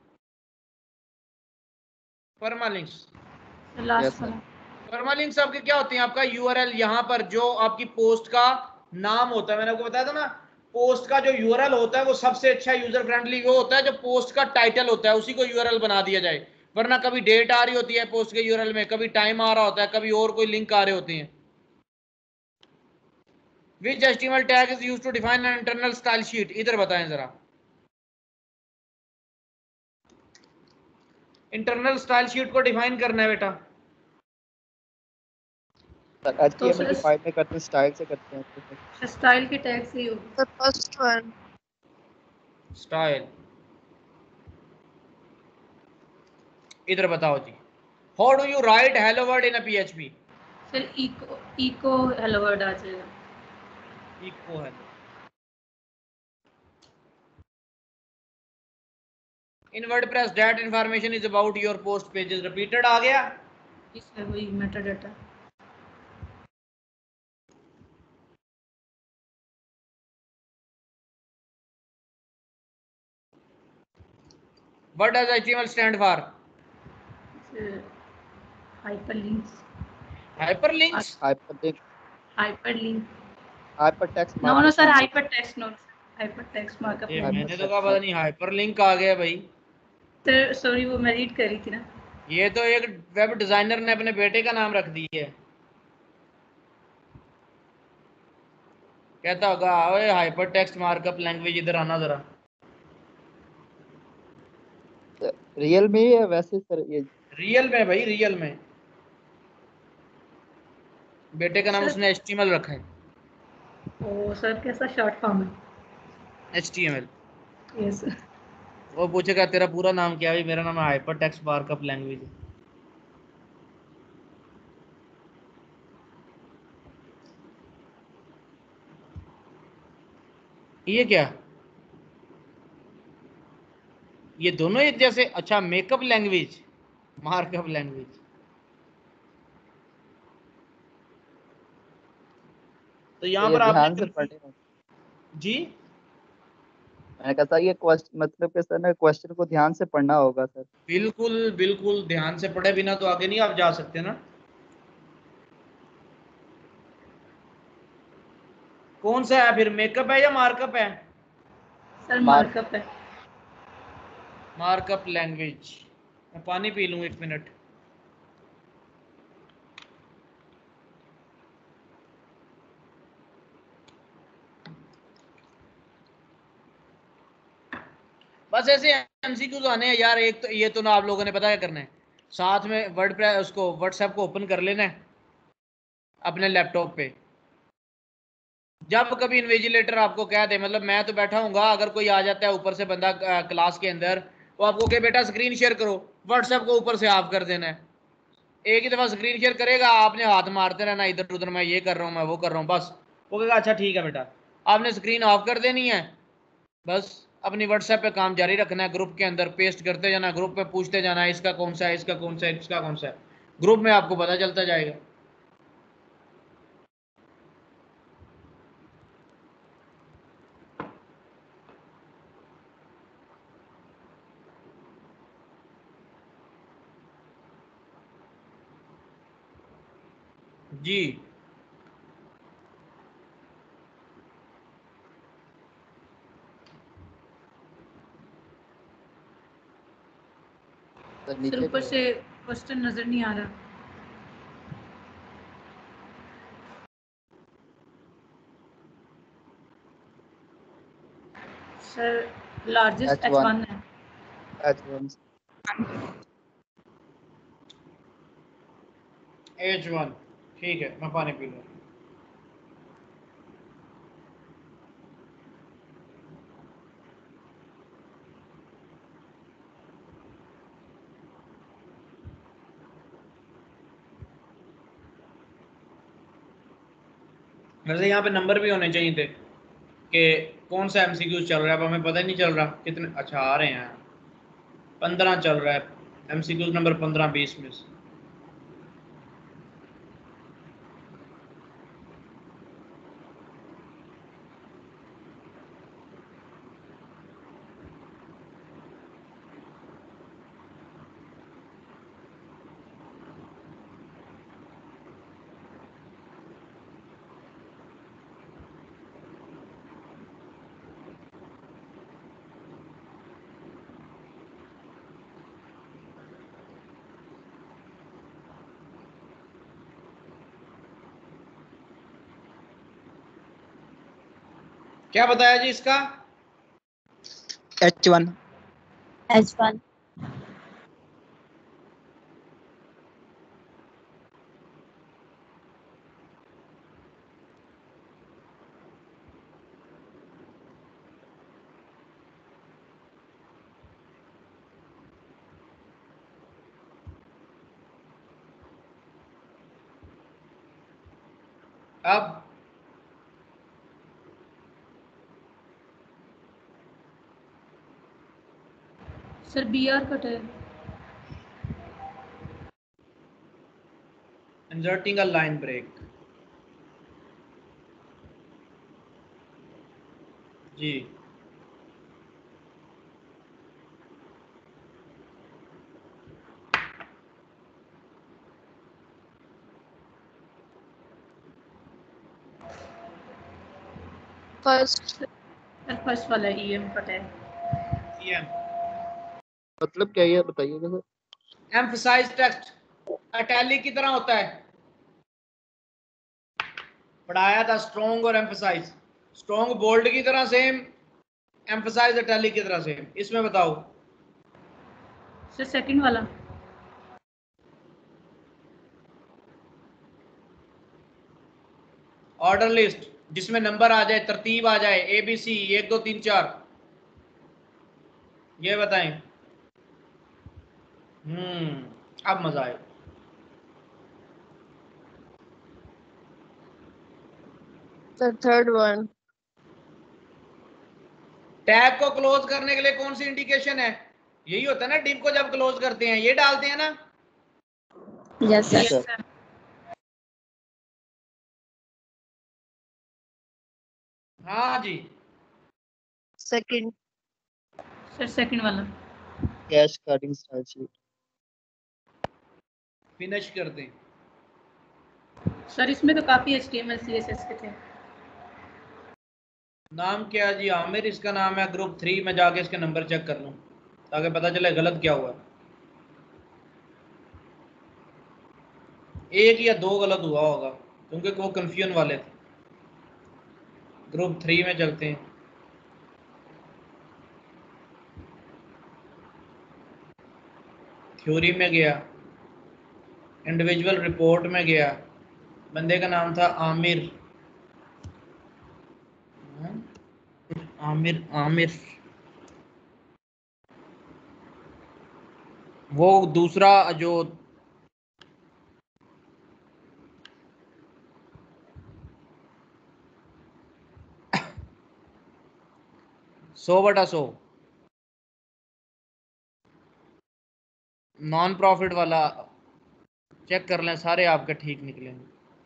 परमालिंक्स। Last yes sir. वाला। परमालिंक्स आपके क्या होते हैं? आपका यूआरएल, यहाँ पर जो आपकी पोस्ट का नाम होता है, मैंने आपको बताया था ना, पोस्ट का जो यूआरएल होता है वो सबसे अच्छा यूजर फ्रेंडली वो होता है जो पोस्ट का टाइटल होता है, उसी को यूआरएल बना दिया जाए। वरना कभी डेट आ रही होती है पोस्ट के यूआरएल में, कभी टाइम आ रहा होता है, कभी और कोई लिंक आ रहे होते हैं। Which HTML tag is used to define an internal style sheet? इधर बताएं जरा। इंटरनल स्टाइल शीट को डिफाइन करना है बेटा। सर तो HTML की फाइल में करते हैं, स्टाइल से करते हैं तो फिर स्टाइल के टैग से ही होगा। The first one. स्टाइल। इधर बताओ जी। How do you write hello word in a PHP? Sir echo hello word आ जाएगा। Echo hello. In WordPress that information is about your post pages repeated आ गया। जी सर वही meta data. What does HTML stand for? Hyperlinks. Hyperlinks. Hyperlink, hyperlink. Hypertext no no markup sir language. Hypertext no. Hypertext markup ये language. मैंने तो कहा hypertext पता नहीं हाइपरलिंक आ गया भाई। सर सॉरी वो मैं रीड कर रही थी ना। ये तो एक वेब डिजाइनर ने अपने बेटे का नाम रख दिया है। कहता होगा ओए हाइपरटेक्स्ट मार्कअप लैंग्वेज इधर आना जरा। रियल में ही है वैसे सर ये। रियल में भाई, रियल में। बेटे का नाम सर उसने एचटीएमएल रखा है। ओ सर कैसा शॉर्ट फॉर्म है? एचटीएमएल। यस। वो पूछेगा तेरा पूरा नाम क्या है? भाई मेरा नाम है हाइपरटेक्स्ट मार्कअप लैंग्वेज। ये क्या? ये दोनों एक जैसे? अच्छा, मेकअप लैंग्वेज, मार्कअप लैंग्वेज। तो यहाँ ये पर आपने ध्यान से पढ़ने में। जी। मैंने कहा था ये क्वेश्चन मतलब कि सर ना क्वेश्चन को ध्यान से पढ़ना होगा सर। बिल्कुल बिल्कुल, ध्यान से पढ़े बिना तो आगे नहीं आप जा सकते ना। कौन सा है फिर, मेकअप है या मार्कअप है? सर मार्क मार्कअप है। Markup language. मैं पानी पी लूँ, 1 मिनट। बस ऐसे एमसीक्यूज आने हैं यार। एक तो ये तो ना आप लोगों ने पता क्या करना है, साथ में वर्डप्रेस उसको व्हाट्सएप को ओपन कर लेना है अपने लैपटॉप पे। जब कभी इन्विजिलेटर आपको कह दे, मतलब मैं तो बैठा हूँगा, अगर कोई आ जाता है ऊपर से बंदा क्लास के अंदर, वो आपको कहे बेटा स्क्रीन शेयर करो, व्हाट्सएप को ऊपर से ऑफ कर देना है। एक ही दफा स्क्रीन शेयर करेगा, आपने हाथ मारते रहना इधर उधर, मैं ये कर रहा हूँ, मैं वो कर रहा हूँ, बस वो कहेगा अच्छा ठीक है बेटा। आपने स्क्रीन ऑफ कर देनी है, बस अपनी व्हाट्सएप पे काम जारी रखना है, ग्रुप के अंदर पेस्ट करते जाना, ग्रुप पे पूछते जाना है इसका कौन सा है, इसका कौन सा है, इसका कौन सा है। ग्रुप में आपको पता चलता जाएगा। जी। सर सर नीचे ऊपर भी है। से क्वेश्चन नजर नहीं आ रहा। सर लार्जेस्ट H1 H1 है। H1 H1 ठीक है, मैं पानी पी लूँ। वैसे यहाँ पे नंबर भी होने चाहिए थे कि कौन सा MCQ चल रहा है, अब हमें पता ही नहीं चल रहा कितने। अच्छा आ रहे हैं, 15 चल रहा है, MCQ नंबर 15-20 में से। क्या बताया जी इसका? H1 H1 अब सर BR कट है। इंसर्टिंग अ लाइन ब्रेक जी। फर्स्ट सर फर्स्ट वाला EM कट है। मतलब क्या है बताइएगा सर। एम्फसाइज टेक्स्ट इटैलिक की तरह होता है, पढ़ाया था स्ट्रॉन्ग और एम्फसाइज। स्ट्रॉन्ग बोल्ड की तरह सेम, एम्फसाइज इटैलिक की तरह सेम। इसमें बताओ सर सेकंड वाला। ऑर्डर लिस्ट जिसमें नंबर आ जाए, तरतीब आ जाए, ABC 1 2 3 4, ये बताएं। अब मजा आए। Sir third one. टैग को क्लोज करने के लिए कौन सी इंडिकेशन है? यही होता है ना, डिव को जब क्लोज करते हैं ये डालते हैं ना। yes जी sir सर। हाँ जी, सेकंड। सर सेकंड वाला। Cascading style sheet. Finish कर दें। सर इसमें तो काफी HTML CSS के थे। नाम क्या है जी? आमिर इसका नाम है। ग्रुप 3 में जाके इसके नंबर चेक कर लूँ ताकि पता चले गलत क्या हुआ। एक या दो गलत हुआ होगा क्योंकि वो कंफ्यूजन वाले थे। ग्रुप 3 में चलते हैं। थ्योरी में गया, इंडिविजुअल रिपोर्ट में गया, बंदे का नाम था आमिर। आमिर आमिर वो दूसरा जो 100/100 नॉन प्रॉफिट वाला चेक कर लें, सारे आपके ठीक निकलेंगे।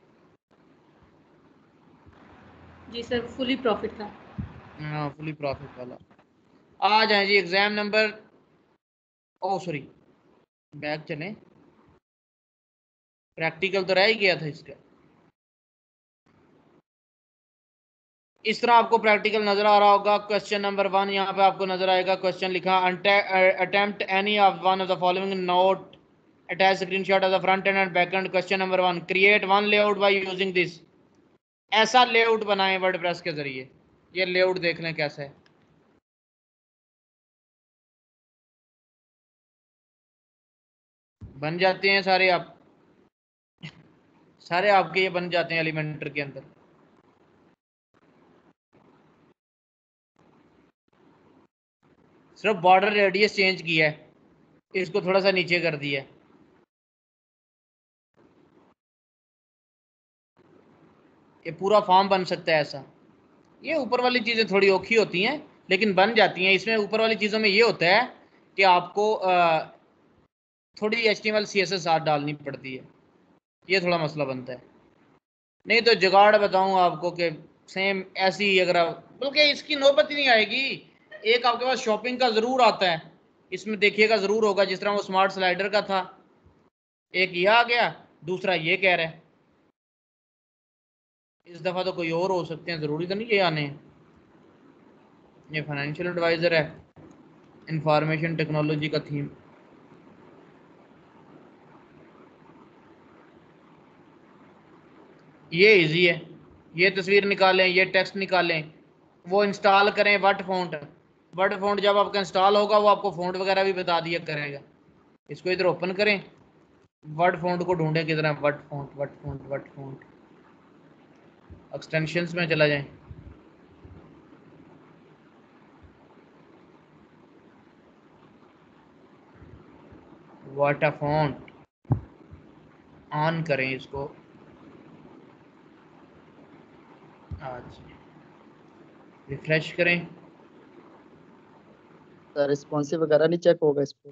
जी सर फुली प्रॉफिट था। हाँ फुली प्रॉफिट वाला। आ जाए जी exam number, oh sorry back चलें। प्रैक्टिकल तो रह ही गया था इसका। इस तरह आपको प्रैक्टिकल नजर आ रहा होगा। क्वेश्चन नंबर 1 यहाँ पे आपको नजर आएगा। क्वेश्चन लिखा, attempt any of one of the following note, attach screenshot of the front end back end. Question number 1, create one layout by using this. ऐसा लेआउट बनाएं वर्डप्रेस के जरिए। ये लेआउट देख लें कैसा है। बन जाते हैं सारे सारे आपके ये बन जाते हैं एलिमेंटर के अंदर। सिर्फ बॉर्डर रेडियस चेंज किया है, इसको थोड़ा सा नीचे कर दिया है। ये पूरा फॉर्म बन सकता है ऐसा। ये ऊपर वाली चीज़ें थोड़ी औखी होती हैं लेकिन बन जाती हैं। इसमें ऊपर वाली चीज़ों में ये होता है कि आपको थोड़ी HTML CSS साथ डालनी पड़ती है, ये थोड़ा मसला बनता है। नहीं तो जुगाड़ बताऊं आपको कि सेम ऐसी ही अगर आप, बल्कि इसकी नौबत ही नहीं आएगी। एक आपके पास शॉपिंग का ज़रूर आता है, इसमें देखिएगा ज़रूर होगा, जिस तरह वो स्मार्ट स्लाइडर का था, एक ये आ गया, दूसरा ये कह रहा है। इस दफ़ा तो कोई और हो सकते हैं, ज़रूरी तो नहीं ये आने हैं। ये फाइनेंशियल एडवाइज़र है, इंफॉर्मेशन टेक्नोलॉजी का थीम। ये इजी है, ये तस्वीर निकालें, ये टेक्स्ट निकालें, वो इंस्टॉल करें वर्ड फ़ॉन्ट। वर्ड फ़ॉन्ट जब आपका इंस्टॉल होगा वो आपको फ़ॉन्ट वगैरह भी बता दिया करेगा। इसको इधर ओपन करें, वर्ड फ़ॉन्ट को ढूंढें किधर है, word font word font word font, extensions में चला जाएं। व्हाट अ फ़ॉन्ट, ऑन करें इसको। आज रिफ्रेश करें। सर रिस्पॉन्सिव वगैरह नहीं चेक होगा इस पर?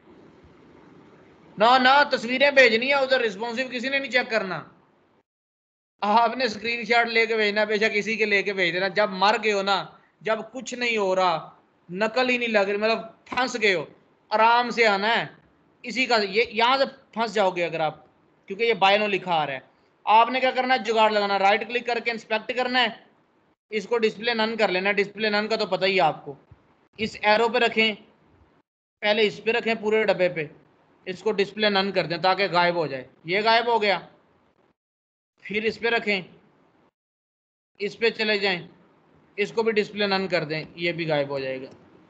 ना ना, तस्वीरें भेजनी है उधर, रिस्पॉन्सिव किसी ने नहीं चेक करना। आपने स्क्रीनशॉट लेके भेजना, बेशक किसी के लेके भेज देना। जब मर गए हो ना, जब कुछ नहीं हो रहा, नकल ही नहीं लग रही, मतलब फंस गए हो, आराम से आना है। इसी का ये यहाँ से फंस जाओगे अगर आप, क्योंकि ये बायनो लिखा आ रहा है। आपने क्या करना है, जुगाड़ लगाना, राइट क्लिक करके इंस्पेक्ट करना है, इसको डिस्प्ले नन कर लेना। डिस्प्ले नन का तो पता ही है आपको। इस एरो पे रखें, पहले इस पे रखें पूरे डब्बे पे, इसको डिस्प्ले नन कर दें ताकि गायब हो जाए। ये गायब हो गया। फिर इस पे रखें, इस पे चले जाएं, इसको भी डिस्प्ले नन कर दें, ये भी गायब हो जाएगा।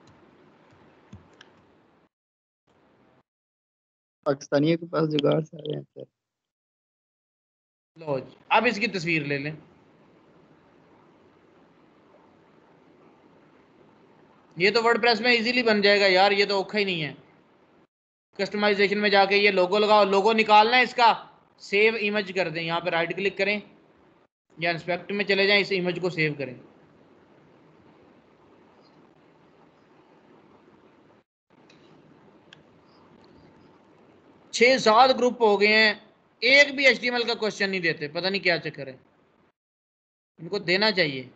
पाकिस्तानियों के पास जुगाड़ सारे हैं सर। लो जी, अब इसकी तस्वीर ले लें। ये तो वर्डप्रेस में इजीली बन जाएगा यार, ये तो औखा ही नहीं है। कस्टमाइजेशन में जाके ये लोगो लगाओ, लोगो निकालना है इसका, सेव इमेज कर दें। यहाँ पे राइट क्लिक करें या इंस्पेक्ट में चले जाएं, इस इमेज को सेव करें। छह सात ग्रुप हो गए हैं, एक भी HTML का क्वेश्चन नहीं देते, पता नहीं क्या चक्कर है। इनको देना चाहिए।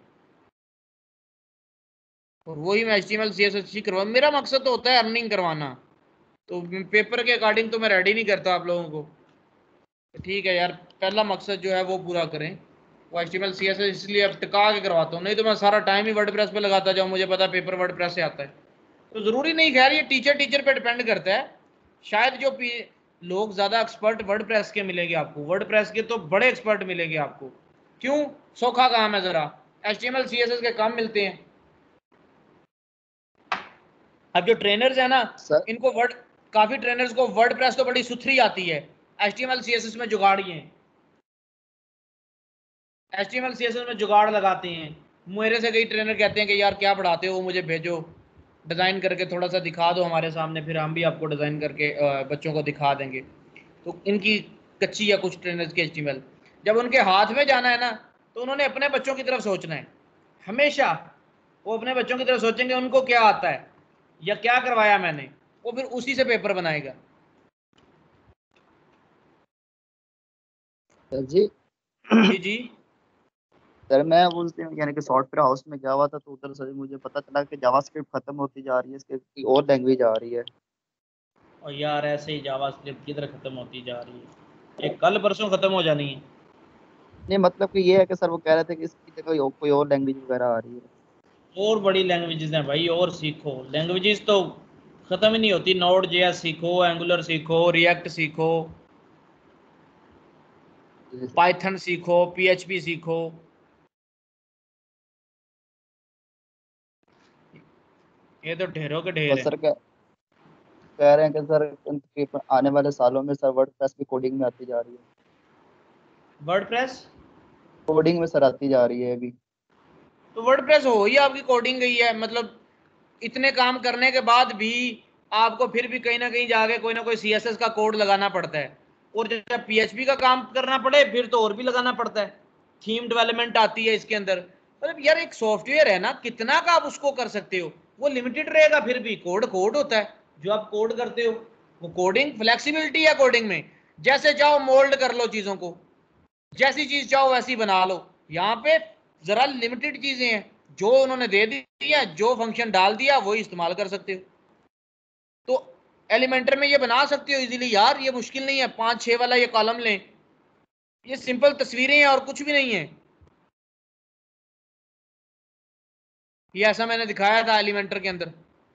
और वही मैं HTML CSS करवा, मेरा मकसद तो होता है अर्निंग करवाना, तो पेपर के अकॉर्डिंग तो मैं रेडी नहीं करता आप लोगों को। तो ठीक है यार, पहला मकसद जो है वो पूरा करें। वो HTML CSS इसलिए अब टिका के करवाता हूँ, नहीं तो मैं सारा टाइम ही वर्डप्रेस पे लगाता जाऊँ। मुझे पता पेपर वर्डप्रेस से आता है, तो ज़रूरी नहीं। खैर ये टीचर पे डिपेंड करता है। शायद जो लोग ज़्यादा एक्सपर्ट वर्डप्रेस के मिलेंगे आपको, वर्डप्रेस के तो बड़े एक्सपर्ट मिलेंगे आपको। क्यों? सौखा काम है ज़रा, HTML CSS के काम मिलते हैं। अब जो ट्रेनर्स है ना, सर इनको काफ़ी ट्रेनर्स को वर्डप्रेस तो बड़ी सुथरी आती है, HTML CSS में जुगाड़िए हैं। HTML CSS में जुगाड़ लगाते हैं। मेरे से कई ट्रेनर कहते हैं कि यार क्या पढ़ाते हो, मुझे भेजो, डिज़ाइन करके थोड़ा सा दिखा दो हमारे सामने, फिर हम भी आपको डिज़ाइन करके बच्चों को दिखा देंगे। तो इनकी कच्ची है कुछ ट्रेनर्स की HTML। जब उनके हाथ में जाना है ना, तो उन्होंने अपने बच्चों की तरफ सोचना है हमेशा। वो अपने बच्चों की तरफ सोचेंगे उनको क्या आता है या क्या करवाया मैंने, वो फिर उसी से पेपर बनाएगा। सर जी जी जी। सर मैं बोलते हैं यानी कि सॉफ्टवेयर हाउस में गया हुआ था, तो उधर से मुझे पता चला कि जावास्क्रिप्ट खत्म होती जा रही है, इसके कोई और लैंग्वेज आ रही है। और यार ऐसे ही जावास्क्रिप्ट किधर ख़त्म होती जा रही है, ये कल परसों ख़त्म हो जानी है। नहीं मतलब कि ये है कि सर वो कह रहे थे कि इसकी जगह कोई और लैंग्वेज वगैरह आ रही है। और बड़ी लैंग्वेजेस हैं भाई, और सीखो। लैंग्वेजेस तो ख़त्म ही नहीं होती। नोड JS सीखो, एंगुलर सीखो, रिएक्ट सीखो, जी सर। पाइथन सीखो, PHP सीखो। ये तो ढेरों के ढेर और हैं। सर क्या कह रहे हैं कि सर तकरीबन आने वाले सालों में सर वर्डप्रेस भी कोडिंग में आती जा रही है। वर्डप्रेस कोडिंग में सर आती जा रही है अभी। तो वर्डप्रेस हो ही आपकी कोडिंग गई है, मतलब इतने काम करने के बाद भी आपको फिर भी कहीं ना कहीं जाके कोई ना कोई CSS का कोड लगाना पड़ता है, और जब PHP का काम करना पड़े फिर तो और भी लगाना पड़ता है। थीम डेवलपमेंट आती है इसके अंदर, मतलब यार एक सॉफ्टवेयर है ना, कितना का आप उसको कर सकते हो, वो लिमिटेड रहेगा, फिर भी कोड कोड होता है जो आप कोड करते हो। वो कोडिंग फ्लेक्सिबिलिटी है कोडिंग में, जैसे चाहो मोल्ड कर लो चीजों को, जैसी चीज चाहो वैसी बना लो। यहाँ पे जरा लिमिटेड चीजें हैं, जो उन्होंने दे दी है, जो फंक्शन डाल दिया वही इस्तेमाल कर सकते हो। तो एलिमेंटर में ये बना सकते हो इजीली यार, ये मुश्किल नहीं है। 5-6 वाला ये कॉलम लें, ये सिंपल तस्वीरें हैं और कुछ भी नहीं है। ये ऐसा मैंने दिखाया था एलिमेंटर के अंदर,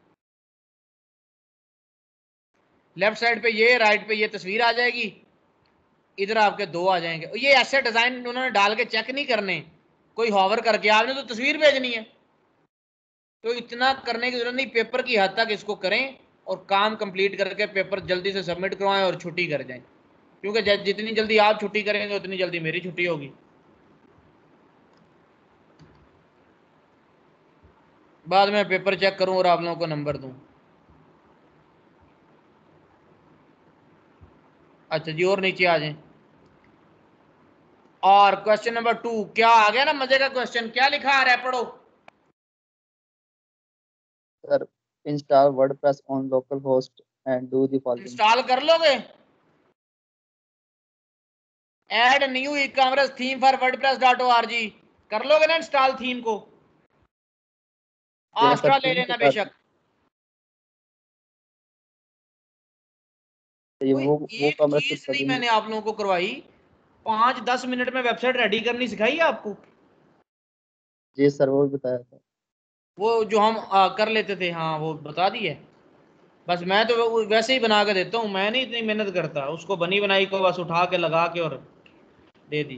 लेफ्ट साइड पे ये, राइट पे ये तस्वीर आ जाएगी, इधर आपके 2 आ जाएंगे। ये ऐसे डिजाइन उन्होंने डाल के चेक नहीं करने, कोई हॉवर करके, आपने तो तस्वीर भेजनी है। तो इतना करने की जरूरत नहीं, पेपर की हद तक इसको करें और काम कंप्लीट करके पेपर जल्दी से सबमिट करवाएं और छुट्टी कर जाएं, क्योंकि जितनी जल्दी आप छुट्टी करेंगे उतनी जल्दी मेरी छुट्टी होगी। बाद में पेपर चेक करूं और आप लोगों को नंबर दूं। अच्छा जी, और नीचे आ जाएं। और क्वेश्चन नंबर 2 क्या आ गया ना मजे का क्वेश्चन, क्या लिखा आ रहा है, पढ़ो। Sir install WordPress on local host and do the following. Install कर लोगे? Add new e-commerce theme for wordpress.org, कर लोगे ना इंस्टॉल थीम को? आस्ट्रा ले लेना बेशक। वो एक कॉमर्स चीज नहीं प्लगइन। मैंने आप लोगों को करवाई, 5-10 मिनट में वेबसाइट रेडी करनी सिखाई है आपको। जी सर वो भी बताया था। वो जो हम कर लेते थे, हाँ वो बता दी है। बस मैं तो वैसे ही बना के देता हूँ, मैं नहीं इतनी मेहनत करता, उसको बनी बनाई को बस उठा के लगा के और दे दी।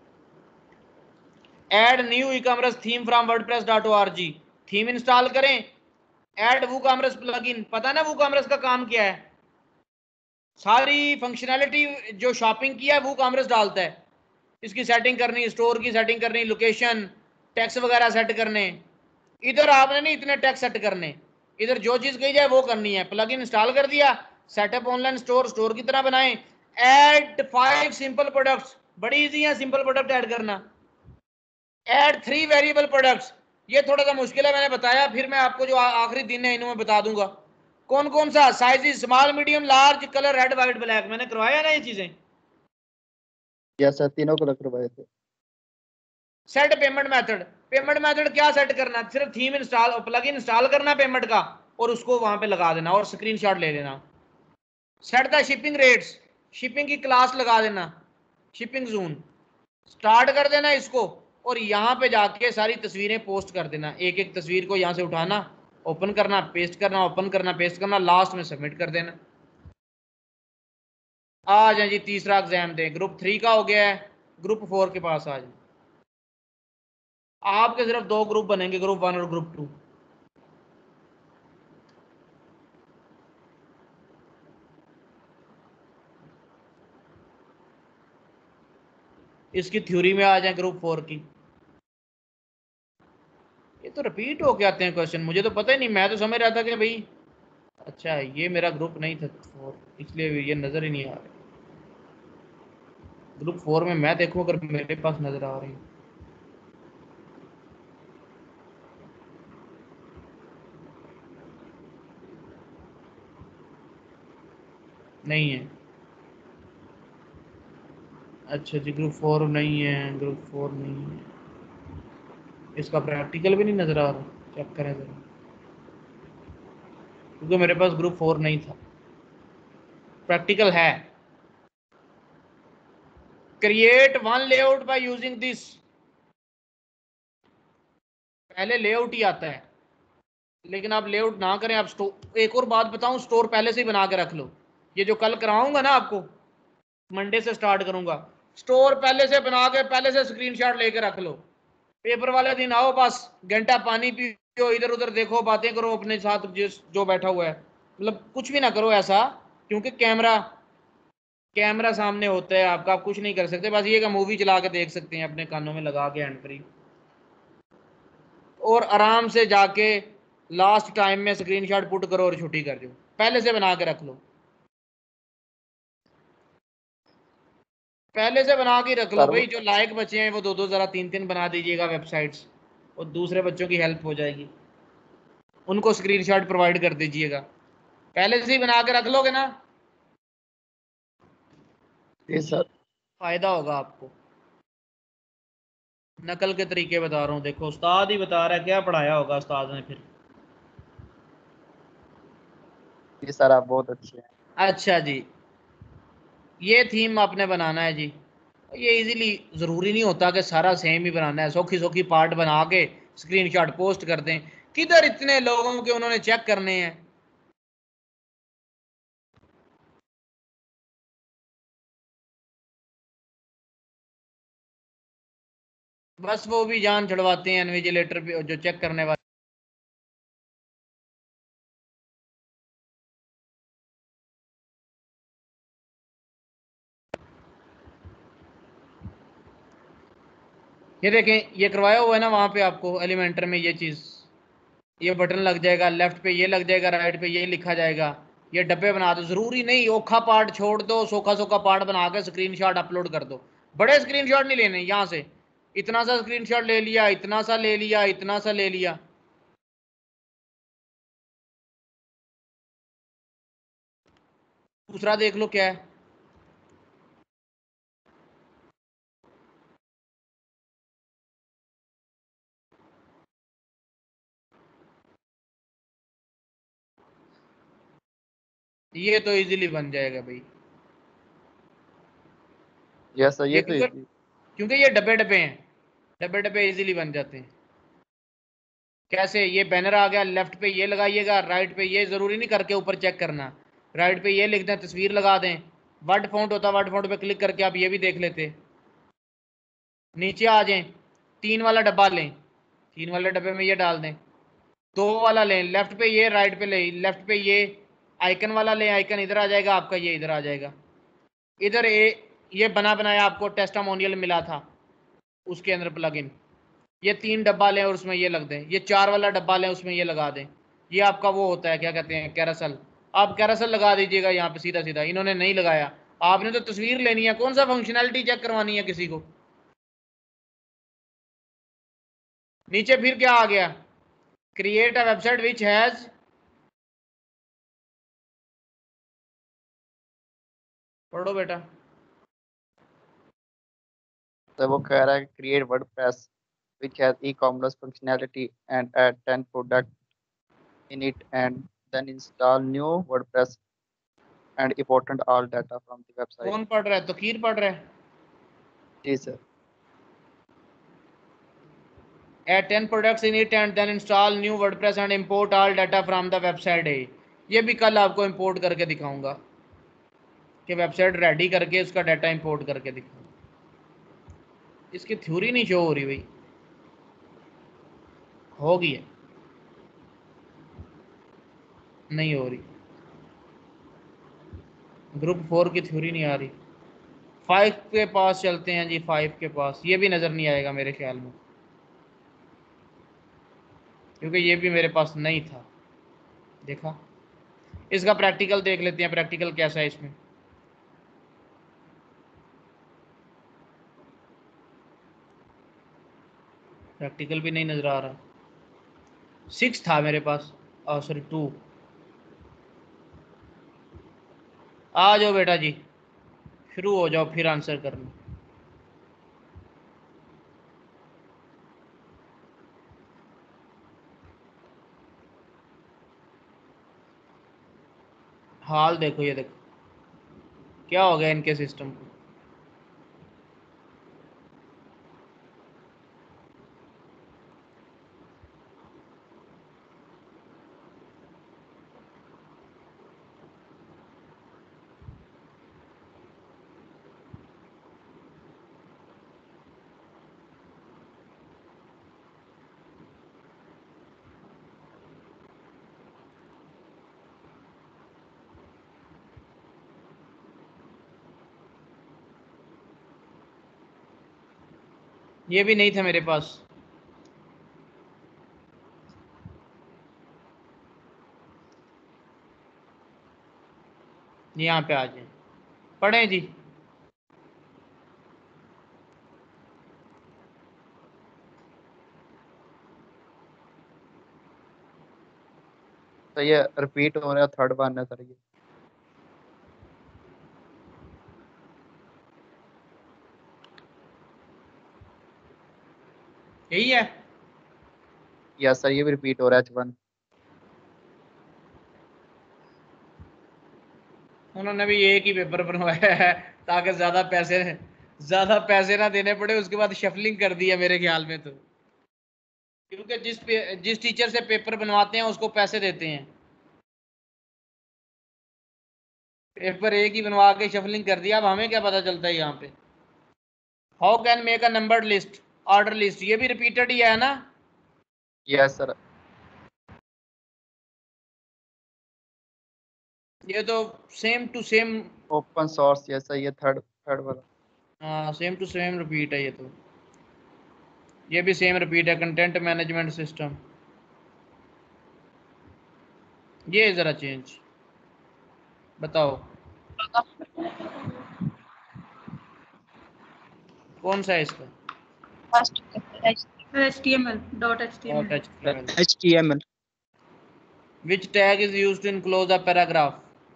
Add new e-commerce theme from wordpress.org, theme install करें। ऐड वूकॉमर्स प्लगइन, पता ना वूकॉमर्स का काम क्या है, सारी फंक्शनैलिटी जो शॉपिंग की है वूकॉमर्स डालता है। इसकी सेटिंग करनी, स्टोर की सेटिंग करनी, लोकेशन, टैक्स वगैरह सेट करने। इधर आपने नहीं इतने टैक्स सेट करने, इधर जो चीज कही जाए वो करनी है। प्लगइन इंस्टॉल कर दिया, सेटअप ऑनलाइन स्टोर, स्टोर की तरह बनाएं। ऐड 5 सिंपल प्रोडक्ट्स, बड़ी इजी है सिंपल प्रोडक्ट ऐड करना। ऐड 3 वेरिएबल प्रोडक्ट्स, ये थोड़ा सा मुश्किल है, मैंने बताया, फिर मैं आपको जो आखिरी दिन है इन्हों में बता दूंगा कौन कौन सा size, small medium large, colour red white black, मैंने करवाया ना ये चीजें। यस सर तीनों कलर करवाए थे। Set payment method, payment method क्या सेट करना, सिर्फ थीम इंस्टॉल, प्लगइन इंस्टॉल करना पेमेंट का और उसको वहां पे लगा देना और स्क्रीनशॉट ले लेना। Set the shipping rates, shipping की क्लास लगा देना, शिपिंग जोन स्टार्ट कर देना इसको, और यहाँ पे जाके सारी तस्वीरें पोस्ट कर देना। एक एक तस्वीर को यहाँ से उठाना, ओपन करना, पेस्ट करना, ओपन करना, पेस्ट करना, लास्ट में सबमिट कर देना। आ जाए जी, तीसरा एग्जाम दें, ग्रुप 3 का हो गया है, ग्रुप 4 के पास आ जाए। आपके सिर्फ 2 ग्रुप बनेंगे, ग्रुप 1 और ग्रुप 2। इसकी थ्योरी में आ जाए ग्रुप 4 की। ये तो रिपीट हो के आते हैं क्वेश्चन, मुझे तो पता ही नहीं, मैं तो समझ रहा था कि भाई अच्छा ये मेरा ग्रुप नहीं था 4, इसलिए ये नजर ही नहीं आ रहा। ग्रुप 4 में मैं देखूं अगर मेरे पास नजर आ रही नहीं है। अच्छा जी, ग्रुप 4 नहीं है, ग्रुप 4 नहीं है, इसका प्रैक्टिकल भी नहीं नजर आ रहा, चेक करें जरा, क्योंकि मेरे पास ग्रुप 4 नहीं था। प्रैक्टिकल है, create one layout by using this, पहले लेआउट ही आता है, लेकिन आप लेआउट ना करें, आप स्टोर, एक और बात बताऊं, स्टोर पहले से ही बना के रख लो। ये जो कल कराऊंगा ना आपको, मंडे से स्टार्ट करूंगा, स्टोर पहले से बना के पहले से स्क्रीनशॉट लेके रख लो। पेपर वाले दिन आओ, बस घंटा पानी पियो, इधर उधर देखो, बातें करो अपने साथ जिस जो बैठा हुआ है, मतलब कुछ भी ना करो ऐसा, क्योंकि कैमरा कैमरा सामने होता है आपका, आप कुछ नहीं कर सकते, बस ये का मूवी चला के देख सकते हैं अपने कानों में लगा के हैंड फ्री, और आराम से जाके लास्ट टाइम में स्क्रीनशॉट पुट करो और छुट्टी कर दो, पहले से बना के रख लो, पहले से बना के रख लो सर भाई। जो लायक बच्चे हैं वो दो दो जरा तीन तीन बना दीजिएगा वेबसाइट्स, और दूसरे बच्चों की हेल्प हो जाएगी, उनको स्क्रीनशॉट प्रोवाइड कर दीजिएगा, पहले से ही बना के रख लोगे ना, जी सर। फायदा होगा आपको। नकल के तरीके बता रहा हूँ, देखो उस्ताद ही बता रहा है, क्या पढ़ाया होगा उस्ताद ने फिर। जी सर आप बहुत अच्छे हैं। अच्छा जी, ये थीम आपने बनाना है जी। ये इजीली, ज़रूरी नहीं होता कि सारा सेम ही बनाना है, सौखी सौखी पार्ट बना के स्क्रीनशॉट पोस्ट कर दें, किधर इतने लोगों के उन्होंने चेक करने हैं। बस वो भी जान छुड़वाते हैं इन्विजिलेटर पे, जो चेक करने वाले। ये देखें, ये करवाया हुआ है ना वहाँ पे आपको एलिमेंटर में, ये चीज़, ये बटन लग जाएगा लेफ्ट पे, ये लग जाएगा राइट पे, ये लिखा जाएगा, ये डब्बे बना दो, ज़रूरी नहीं औखा पार्ट छोड़ दो, सोखा सोखा पार्ट बना के स्क्रीनशॉट अपलोड कर दो। बड़े स्क्रीनशॉट नहीं लेने, यहाँ से इतना सा स्क्रीनशॉट ले लिया, इतना सा ले लिया, इतना सा ले लिया। दूसरा देख लो क्या है, ये तो इजीली बन जाएगा भाई। यस सर, ये ये तो क्योंकि easy। क्योंकि ये डब्बे डब्बे हैं, डब्बे डब्बे इजीली बन जाते हैं। कैसे, ये बैनर आ गया, लेफ्ट पे ये लगाइएगा, राइट पे ये, ज़रूरी नहीं करके ऊपर चेक करना, राइट पे ये लिख दें, तस्वीर लगा दें, वर्ड फॉन्ट होता, वर्ड फॉन्ट पे क्लिक करके आप ये भी देख लेते। नीचे आ जाएं, तीन वाला डब्बा लें, तीन वाले डब्बे में ये डाल दें, दो वाला लें, लेफ्ट पे ये, राइट पे लें, लेफ्ट पे ये आइकन वाला लें, आइकन इधर आ जाएगा आपका, ये इधर आ जाएगा, इधर ये बना बनाया आपको टेस्टामोनियल मिला था उसके अंदर प्लगइन, ये तीन डब्बा लें और उसमें ये लग दें, ये चार वाला डब्बा लें उसमें ये लगा दें, ये आपका वो होता है क्या कहते हैं, कैरासल। आप कैरासल लगा दीजिएगा यहाँ पे सीधा सीधा, इन्होंने नहीं लगाया, आपने तो तस्वीर लेनी है, कौन सा फंक्शनैलिटी चेक करवानी है किसी को। नीचे फिर क्या आ गया, create a website which has, पढ़ो बेटा। तो वो कह रहा है create WordPress which has e-commerce functionality and add 10 product in it and then install new WordPress and important all data from the website। कौन पढ़ रहा है, तो खीर पढ़ रहा है। जी sir. Add 10 products in it and then install new WordPress and import all data from the website है। ये भी कल आपको इंपोर्ट करके दिखाऊंगा कि वेबसाइट रेडी करके उसका डाटा इंपोर्ट करके दिखाऊंगा। इसकी थ्योरी नहीं शो हो रही भाई, होगी है, नहीं हो रही, ग्रुप 4 की थ्योरी नहीं आ रही। 5 के पास चलते हैं जी, 5 के पास, ये भी नज़र नहीं आएगा मेरे ख्याल में, क्योंकि ये भी मेरे पास नहीं था। देखा, इसका प्रैक्टिकल देख लेते हैं, प्रैक्टिकल कैसा है इसमें। प्रैक्टिकल भी नहीं नज़र आ रहा, 6 था मेरे पास, सॉरी 2। आ जाओ बेटा जी, शुरू हो जाओ फिर आंसर करना। हाल देखो, ये देखो क्या हो गया इनके सिस्टम को। ये भी नहीं था मेरे पास। यहाँ पे आ जाए, पढ़ें जी। तो ये रिपीट हो रहा है, थर्ड वन है सर ये। यही है। यस सर, ये भी रिपीट हो रहा है H1। उन्होंने भी एक ही पेपर बनवाया है ताकि ज्यादा पैसे ना देने पड़े, उसके बाद शफलिंग कर दी है मेरे ख्याल में तो, क्योंकि जिस टीचर से पेपर बनवाते हैं उसको पैसे देते हैं। पेपर एक ही बनवा के शफलिंग कर दिया, अब हमें क्या पता चलता है यहाँ पे। How can make a number list, order list, ये भी रिपीटेड ही है ना। Yes sir. ये तो same to same, open source, yes sir, ये थर्ड थर्ड वाला। हाँ सेम टू सेम रिपीट है ये तो। ये भी सेम रिपीट है, कंटेंट मैनेजमेंट सिस्टम। ये जरा चेंज बताओ कौन सा है इसका। First HTML dot Dot HTML। HTML. HTML. Which tag is used to enclose a paragraph?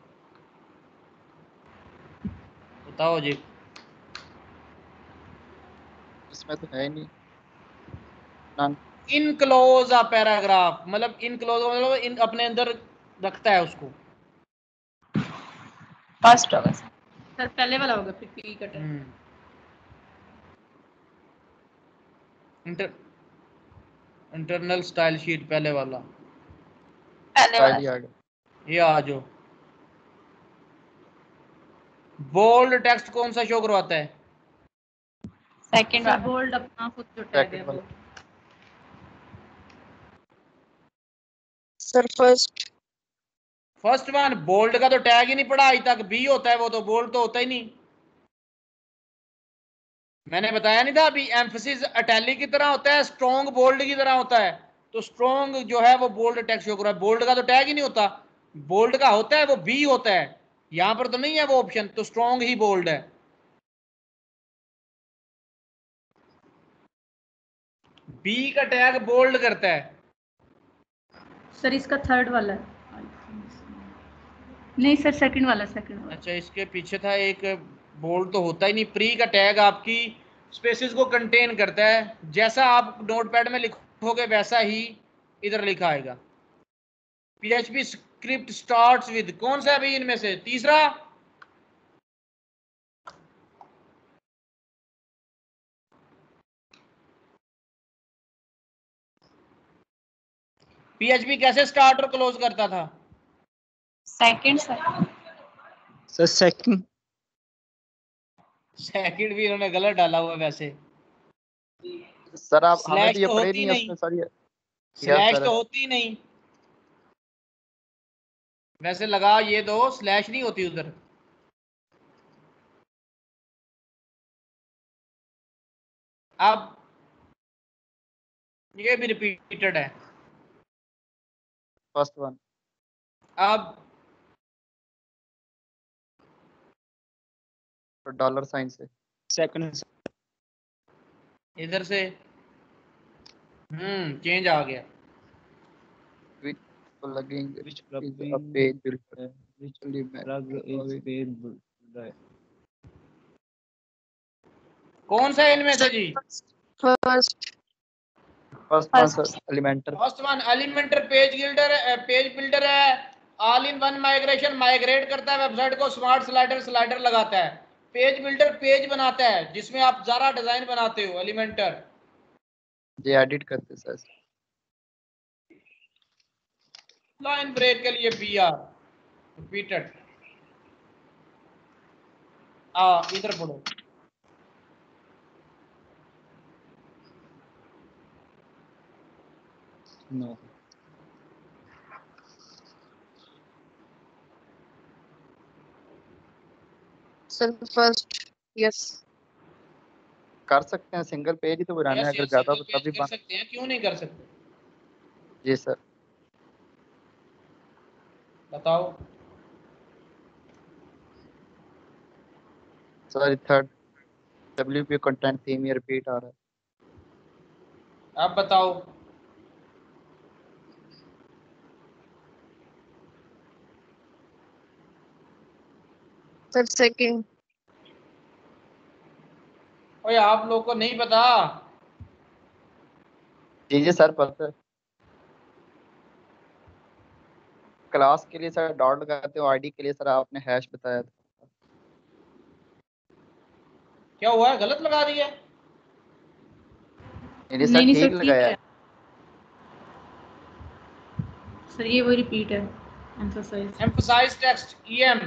बताओ जी। इसमें तो है ही नहीं। नन। इनक्लोज अ पैराग्राफ, मतलब इनक्लोज मतलब इन अपने अंदर रखता है उसको। फर्स्ट होगा सर। सर पहले वाला होगा, फिर पी का टैग। इंटरनल स्टाइल शीट पहले वाला। पहले स्टाइल ही वाला आ गया। ये आ जाओ। बोल्ड टेक्स्ट कौन सा शो करवाता है। सेकंड सर वाला। बोल्ड अपना खुद जो टैग है सेकंड वाला। वो। Sir, first. First one, bold का तो टैग ही नहीं पड़ा आज तक, बी होता है वो तो, बोल्ड तो होता ही नहीं। मैंने बताया नहीं था अभी, एम्फसिस इटैलिक की तरह होता है, स्ट्रॉन्ग बोल्ड की तरह होता है। तो स्ट्रॉन्ग जो है वो बोल्ड टेक्स्ट शो कर रहा है, बोल्ड का तो टैग ही नहीं होता। बोल्ड का होता है वो बी होता है, यहां पर तो नहीं है वो ऑप्शन, तो स्ट्रॉन्ग ही बोल्ड है। बी का टैग बोल्ड करता है। सर इसका थर्ड वाला है। नहीं सर सेकंड वाला, सेकंड वाला। अच्छा इसके पीछे था एक, बोल्ड तो होता ही नहीं। प्री का टैग आपकी स्पेसिस को कंटेन करता है, जैसा आप नोटपैड में लिखोगे वैसा ही इधर लिखा आएगा। पीएचपी स्क्रिप्ट स्टार्ट्स विद, कौन सा है भाई इनमें से तीसरा। पीएचपी कैसे स्टार्ट और क्लोज करता था। Second sir. Sir second. Second भी इन्होंने गलत डाला हुआ है वैसे। सर आप हमें तो स्लैश ये तो पढ़े होती नहीं है नहीं, उसमें सर ये। Yes slash sir. तो होती नहीं। वैसे लगा ये दो, स्लैश नहीं होती उधर। अब ये भी रिपीटेड है। First one. अब तो डॉलर साइन से। सेकंड। इधर से चेंज आ गया। Plugin Which is a page builder. which Element plug is page builder? कौन सा इनमें से जी। First. First one sir, Elementor. First one Elementor page builder है। All in one migration, migrate करता है वेबसाइट को, स्मार्ट स्लाइडर लगाता है। पेज बिल्डर पेज बनाता है जिसमें आप सारा डिजाइन बनाते हो। एलिमेंटर ये एडिट करते सर। लाइन ब्रेक के लिए बी आर रिपीटेड। इधर पढ़ो। No. Sir, first. Yes. कर सकते हैं, सिंगल पेज ही तो बनाना है, यस अगर यस ज्यादा सिंगल तो पेज तभी कर बन। सकते हैं, क्यों नहीं कर सकते? जी सर। बताओ। Sorry third, WP content theme ये रिपीट आ रहा है। आप बताओ। Sir second. ओए आप लोग को नहीं पता? जी जी सर पता है। क्लास के लिए सर डॉट लगाते हो, आईडी के लिए सर आपने हैश बताया था। क्या हुआ है, गलत लगा दिया? नहीं सर नहीं ठीक सर ठीक लगाया है है। सर, ये वो रिपीट है, एम्फसाइज। Emphasise text EM।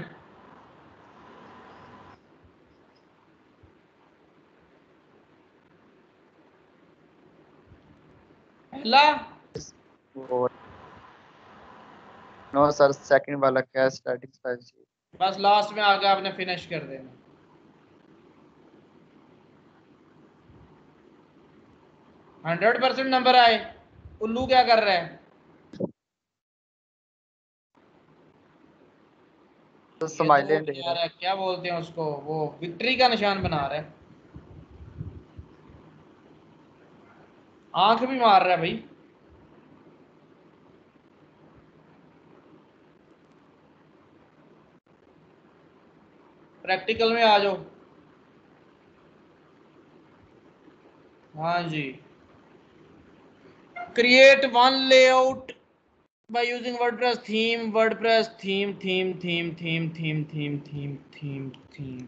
पहला। वो नो सर, सेकंड वाला क्या स्टैटिक फाइल। बस लास्ट में आके आपने फिनिश कर देना। 100% नंबर आए। उल्लू क्या कर रहा है? तो ये तो वो स्माइलें दे बना रहा रहा है, क्या बोलते हैं उसको, वो विक्ट्री का निशान बना रहा है। आंख भी मार रहा है भाई। प्रैक्टिकल में आ जाओ। हाँ जी। Create one layout by using WordPress theme, WordPress theme.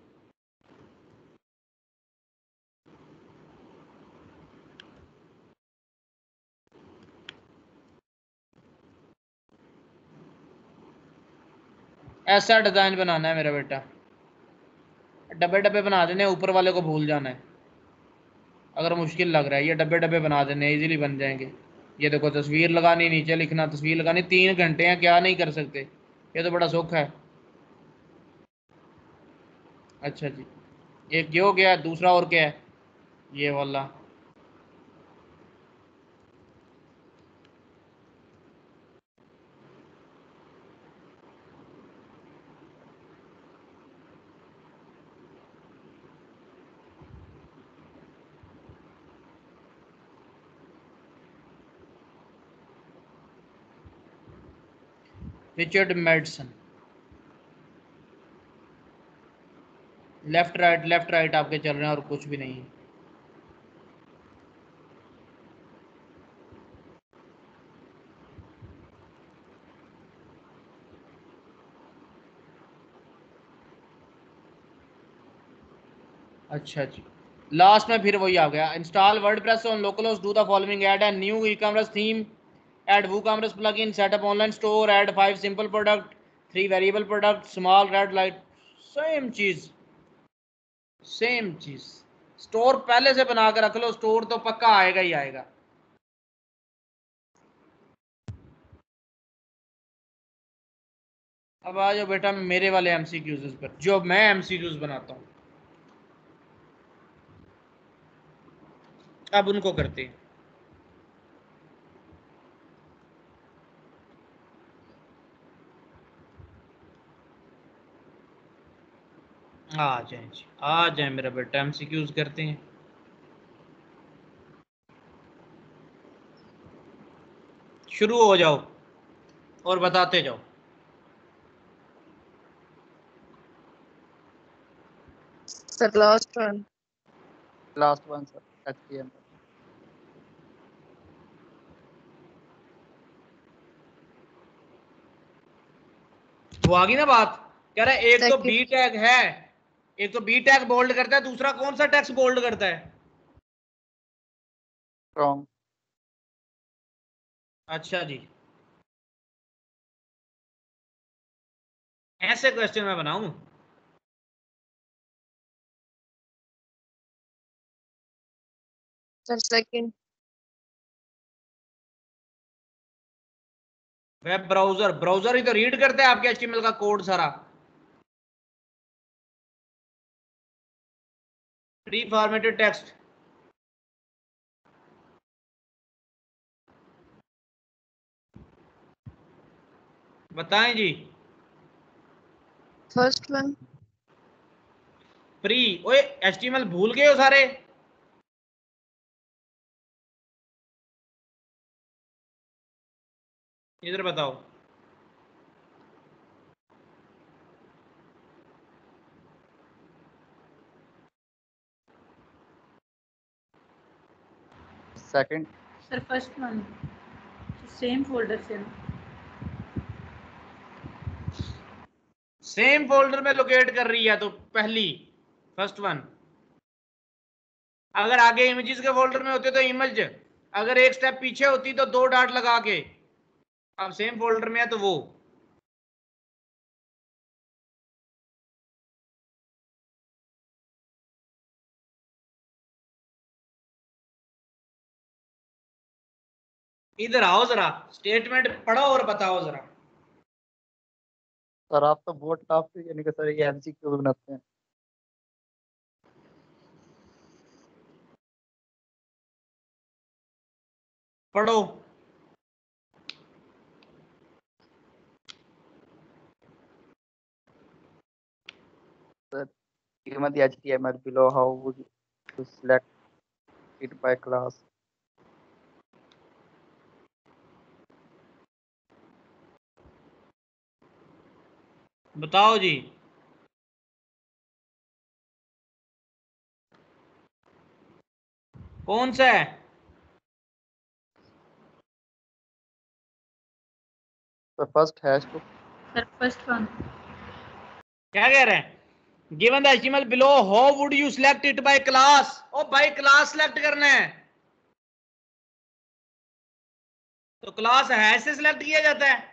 ऐसा डिजाइन बनाना है मेरा बेटा। डब्बे डब्बे बना देने, ऊपर वाले को भूल जाना है। अगर मुश्किल लग रहा है, ये डब्बे डब्बे बना देने, इजीली बन जाएंगे। ये देखो, तस्वीर लगानी, नीचे लिखना, तस्वीर लगानी, 3 घंटे हैं, क्या नहीं कर सकते। ये तो बड़ा सुख है। अच्छा जी, एक ये हो गया, दूसरा और क्या है? ये वाला। रिचर्ड मेडसन। लेफ्ट राइट आपके चल रहे हैं और कुछ भी नहीं है। अच्छा जी, लास्ट में फिर वही आ गया। Install WordPress on localhost, do the following, add a new e-commerce theme, add WooCommerce plugin, setup online store, add 5 simple product, 3 variable product, small red light. Same चीज। स्टोर पहले से बना के रख लो, स्टोर तो पक्का आएगा ही आएगा। अब आ जाओ बेटा मेरे वाले MCQs पर, जो मैं MCQs बनाता हूँ। अब उनको करते हैं। आ जाए जी, आ जाए मेरा बेटा, MCQs करते हैं। शुरू हो जाओ और बताते जाओ। Sir last one. Last one sir, HTML। वो आ गई ना बात। कह रहा है एक तो सेकंड। बी टैग है, एक तो बी टैग बोल्ड करता है, दूसरा कौन सा टेक्स्ट बोल्ड करता है? फ्रॉम। अच्छा जी, ऐसे क्वेश्चन मैं बनाऊं? Sir second. Web browser, browser ही तो रीड करता है आपके HTML का कोड सारा। प्री फॉर्मेटेड टेक्स्ट, बताएं जी। First one. प्री, ओए HTML भूल गए हो सारे? इधर बताओ। Second. Sir first one same folder से ना। सेम फोल्डर में लोकेट कर रही है तो पहली, फर्स्ट वन। अगर आगे इमेजेस के फोल्डर में होते तो इमेज, अगर एक स्टेप पीछे होती तो 2 डॉट लगा के, अब सेम फोल्डर में है तो वो। इधर आओ जरा, स्टेटमेंट पढ़ो और बताओ जरा। सर आप तो बहुत टफ यानी कि सर ये MCQ बनाते हैं। पढ़ो। Sir, given the HTML below, how would you select it by class? बताओ जी। कौन सा है? The first has to. Sir first one. क्या कह रहे हैं? Given the HTML below, how would you select it by class? Oh by class select करना है, तो क्लास है से सिलेक्ट किया जाता है,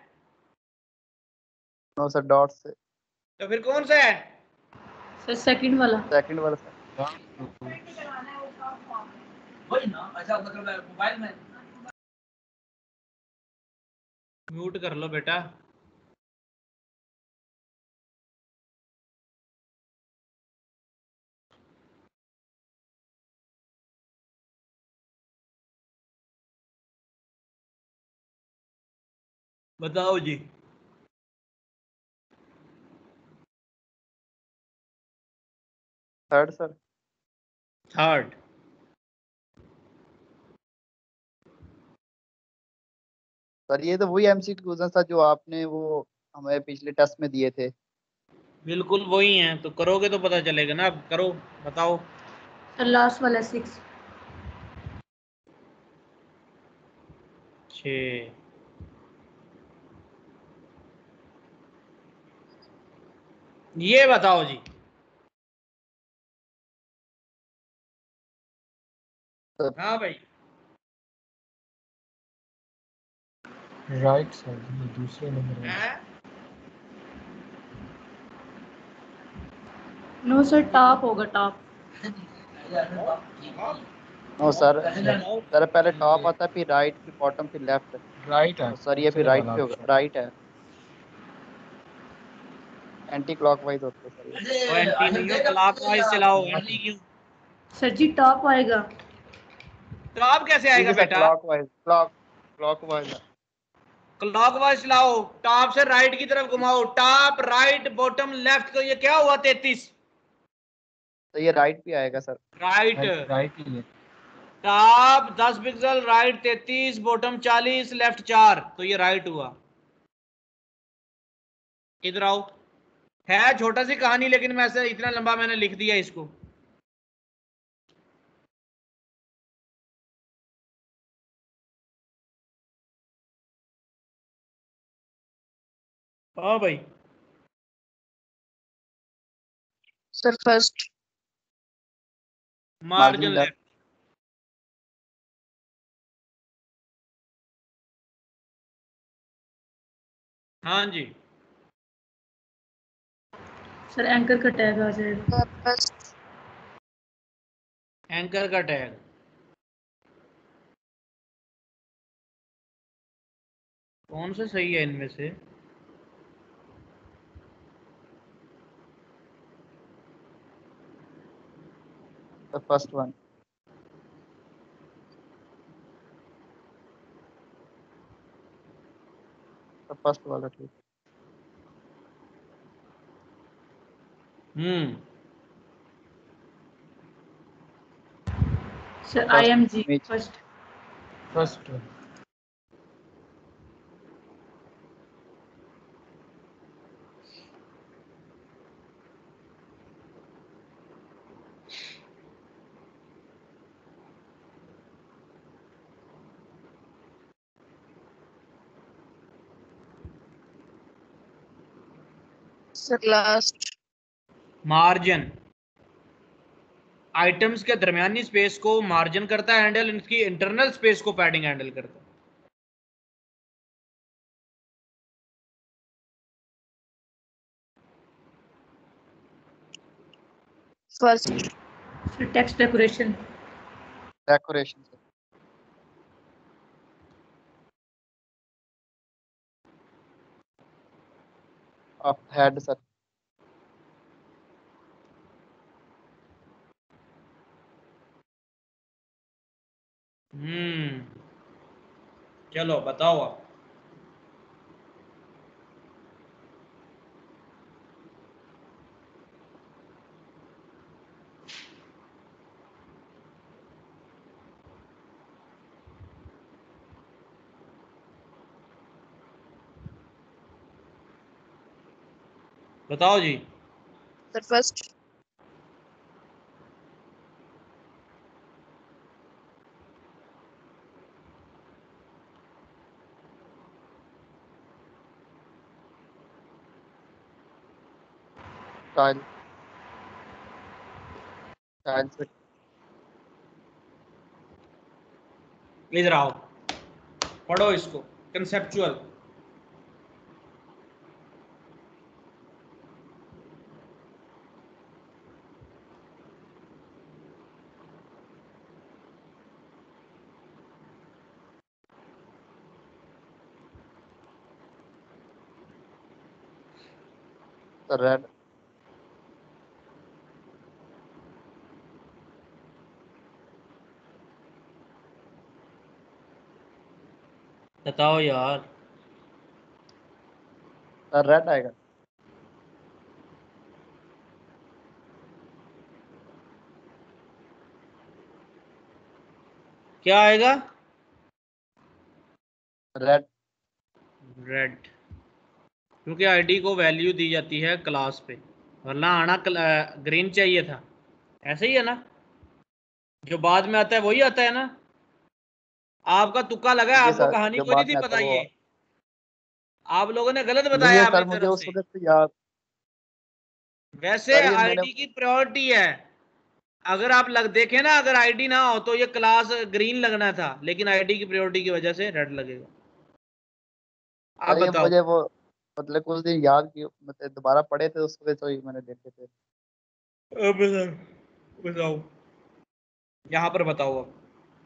No sir, dot से। तो फिर कौन सा है? सर सेकंड वाला। Second वाला सर। म्यूट कर लो बेटा। बताओ जी। Third sir. थर्ड। सर ये तो वही MCQ था जो आपने वो हमें पिछले टेस्ट में दिए थे। बिल्कुल वही है, तो करोगे तो पता चलेगा ना। अब करो, बताओ। सर लास्ट वाला 6। 6। ये बताओ जी। हाँ भाई। राइट सर, ये दूसरे नंबर में। हैं? नो सर टॉप होगा टॉप। नो सर, सर पहले टॉप आता है फिर राइट फिर बॉटम फिर लेफ्ट। राइट है तो सर ये फिर दूसरे राइट वाला पे होगा, ऑप्शन। राइट है। एंटी क्लॉकवाइज होते हैं सर ये। तो एंटी नहीं हो, क्लॉकवाइज चलाओ, एंटी क्यों? सर जी टॉप आएगा। तो आप कैसे ठीक आएगा है सर, बेटा? क्लॉकवाइज। क्लॉकवाइज चलाओ, टॉप से राइट की तरफ घुमाओ, टॉप राइट बॉटम लेफ्ट, तो ये क्या हुआ? 33। तो ये राइट भी आएगा सर। राइट। राइट ही है। Top 10 pixel, right 33, bottom 40, left 4, तो ये राइट हुआ। इधर आओ। है छोटा सी कहानी, लेकिन मैं से इतना लंबा मैंने लिख दिया इसको। हाँ भाई। Sir, first. Margin left. Left. हाँ जी। सर एंकर का टैग आ जाएगा। Sir, first. एंकर का टैग। कौन सा सही है इनमें से? The first one. The first one at least. Sir, First IMG image. first. First one. Sir, last. Margin items के दरमियानी स्पेस को मार्जिन करता है हैंडल, इनकी इंटरनल स्पेस को पैडिंग हैंडल करता है। First. Sir, text decoration. Decoration. Sir. Of head, sir. चलो बताओ आप। बताओ जी। Sir, first. Style. Style, sir. इधर आओ, पढ़ो इसको। कंसेप्चुअल। The red. बताओ यार। The red आएगा। क्या आएगा? रेड। रेड, क्योंकि आईडी को वैल्यू दी जाती है क्लास पे, वरना आना ग्रीन चाहिए था। ऐसे ही है ना, जो बाद में आता है वही आता है ना। आपका तुक्का लगा है, जी आपको सर, कहानी जो कोई नहीं बाद थी में आता पता। है वो ये आप लोगों ने गलत नहीं बताया है अपनी सर, मुझे तरफ उस से। वक्त याद। वैसे सर ये मैंने आईडी की प्रायोरिटी है। अगर आप देखें ना, अगर आईडी ना हो तो ये क्लास ग्रीन लगना था, लेकिन आईडी की प्रायोरिटी की वजह से रेड लगेगा। आप सर ये बताओ। मुझे वो मतलब कुछ दिन याद की मतलब दोबारा पढ़े थे उस वक्त, तो ही मैंने देखे थे। अब बताओ, यहाँ पर बताओ अब।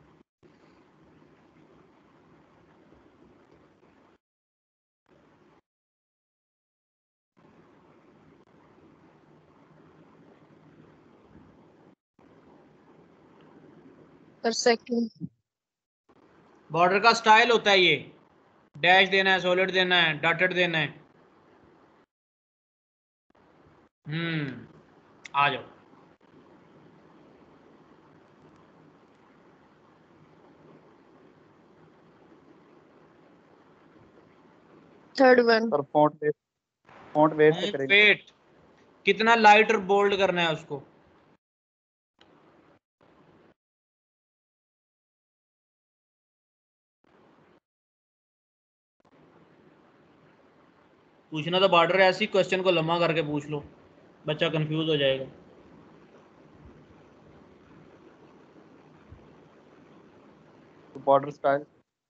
Sir, second. बॉर्डर का स्टाइल होता है ये, डैश देना है, सॉलिड देना है, डॉटेड देना है। आ जाओ। Third one. Sir font weight से करेंगे। वेट कितना लाइट और बोल्ड करना है उसको। पूछना तो बॉर्डर है, ऐसी क्वेश्चन को लम्बा करके पूछ लो, बच्चा कंफ्यूज हो जाएगा। Border style.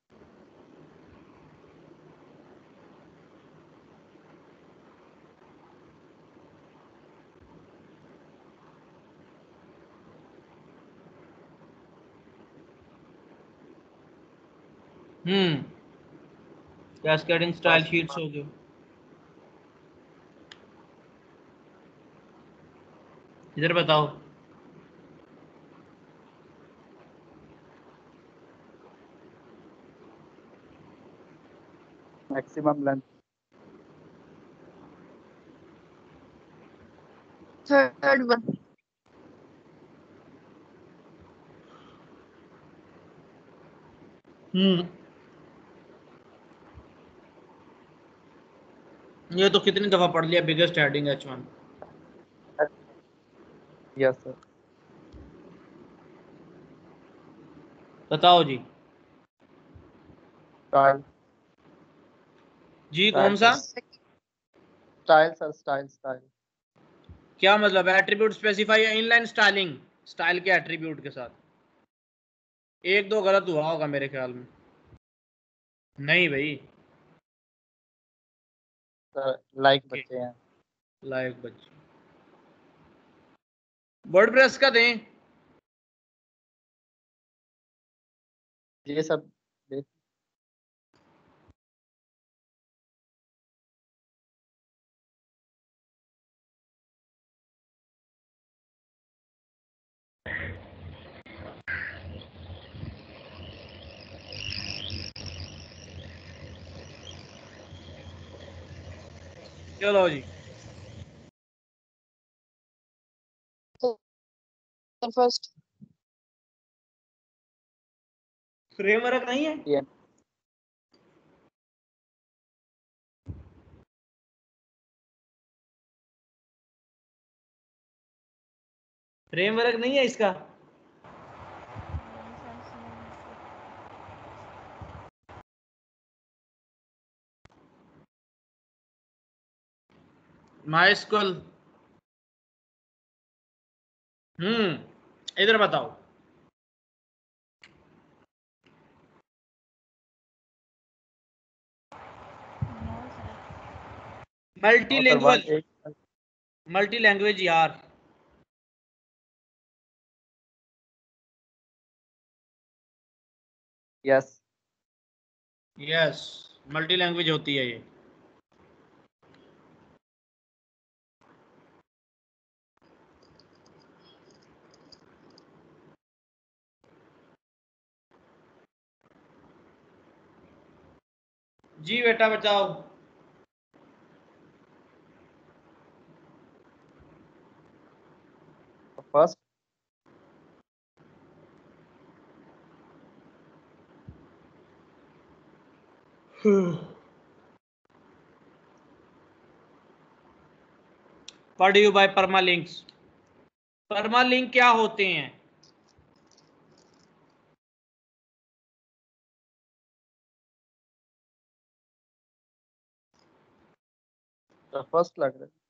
Cascading style sheets हो गए। इधर बताओ। maximum length, Third one. ये तो कितनी दफा पढ़ लिया, biggest heading H1। yes sir, बताओ जी। style, जी कौन सा? style sir, style, क्या मतलब? एट्रीब्यूट स्पेसिफाई या इनलाइन स्टाइलिंग? स्टाइल के एट्रीब्यूट के साथ एक दो गलत हुआ होगा मेरे ख्याल में। नहीं भाई, sir, like Okay. बच्चे हैं, लाइक बच्चे। वर्डप्रेस का दें? ये सब देख, चलो जी। Sir, first. फ्रेमवर्क नहीं है? ये फ्रेमवर्क नहीं है इसका? माइस्क्ल। इधर बताओ। Multi no sir, one language, एक मल्टी लैंग्वेज यार। yes, यस, मल्टी लैंग्वेज होती है ये। जी बेटा बचाओ। first, what do you by permalinks? Permalink क्या होते हैं? the first लग रहा है,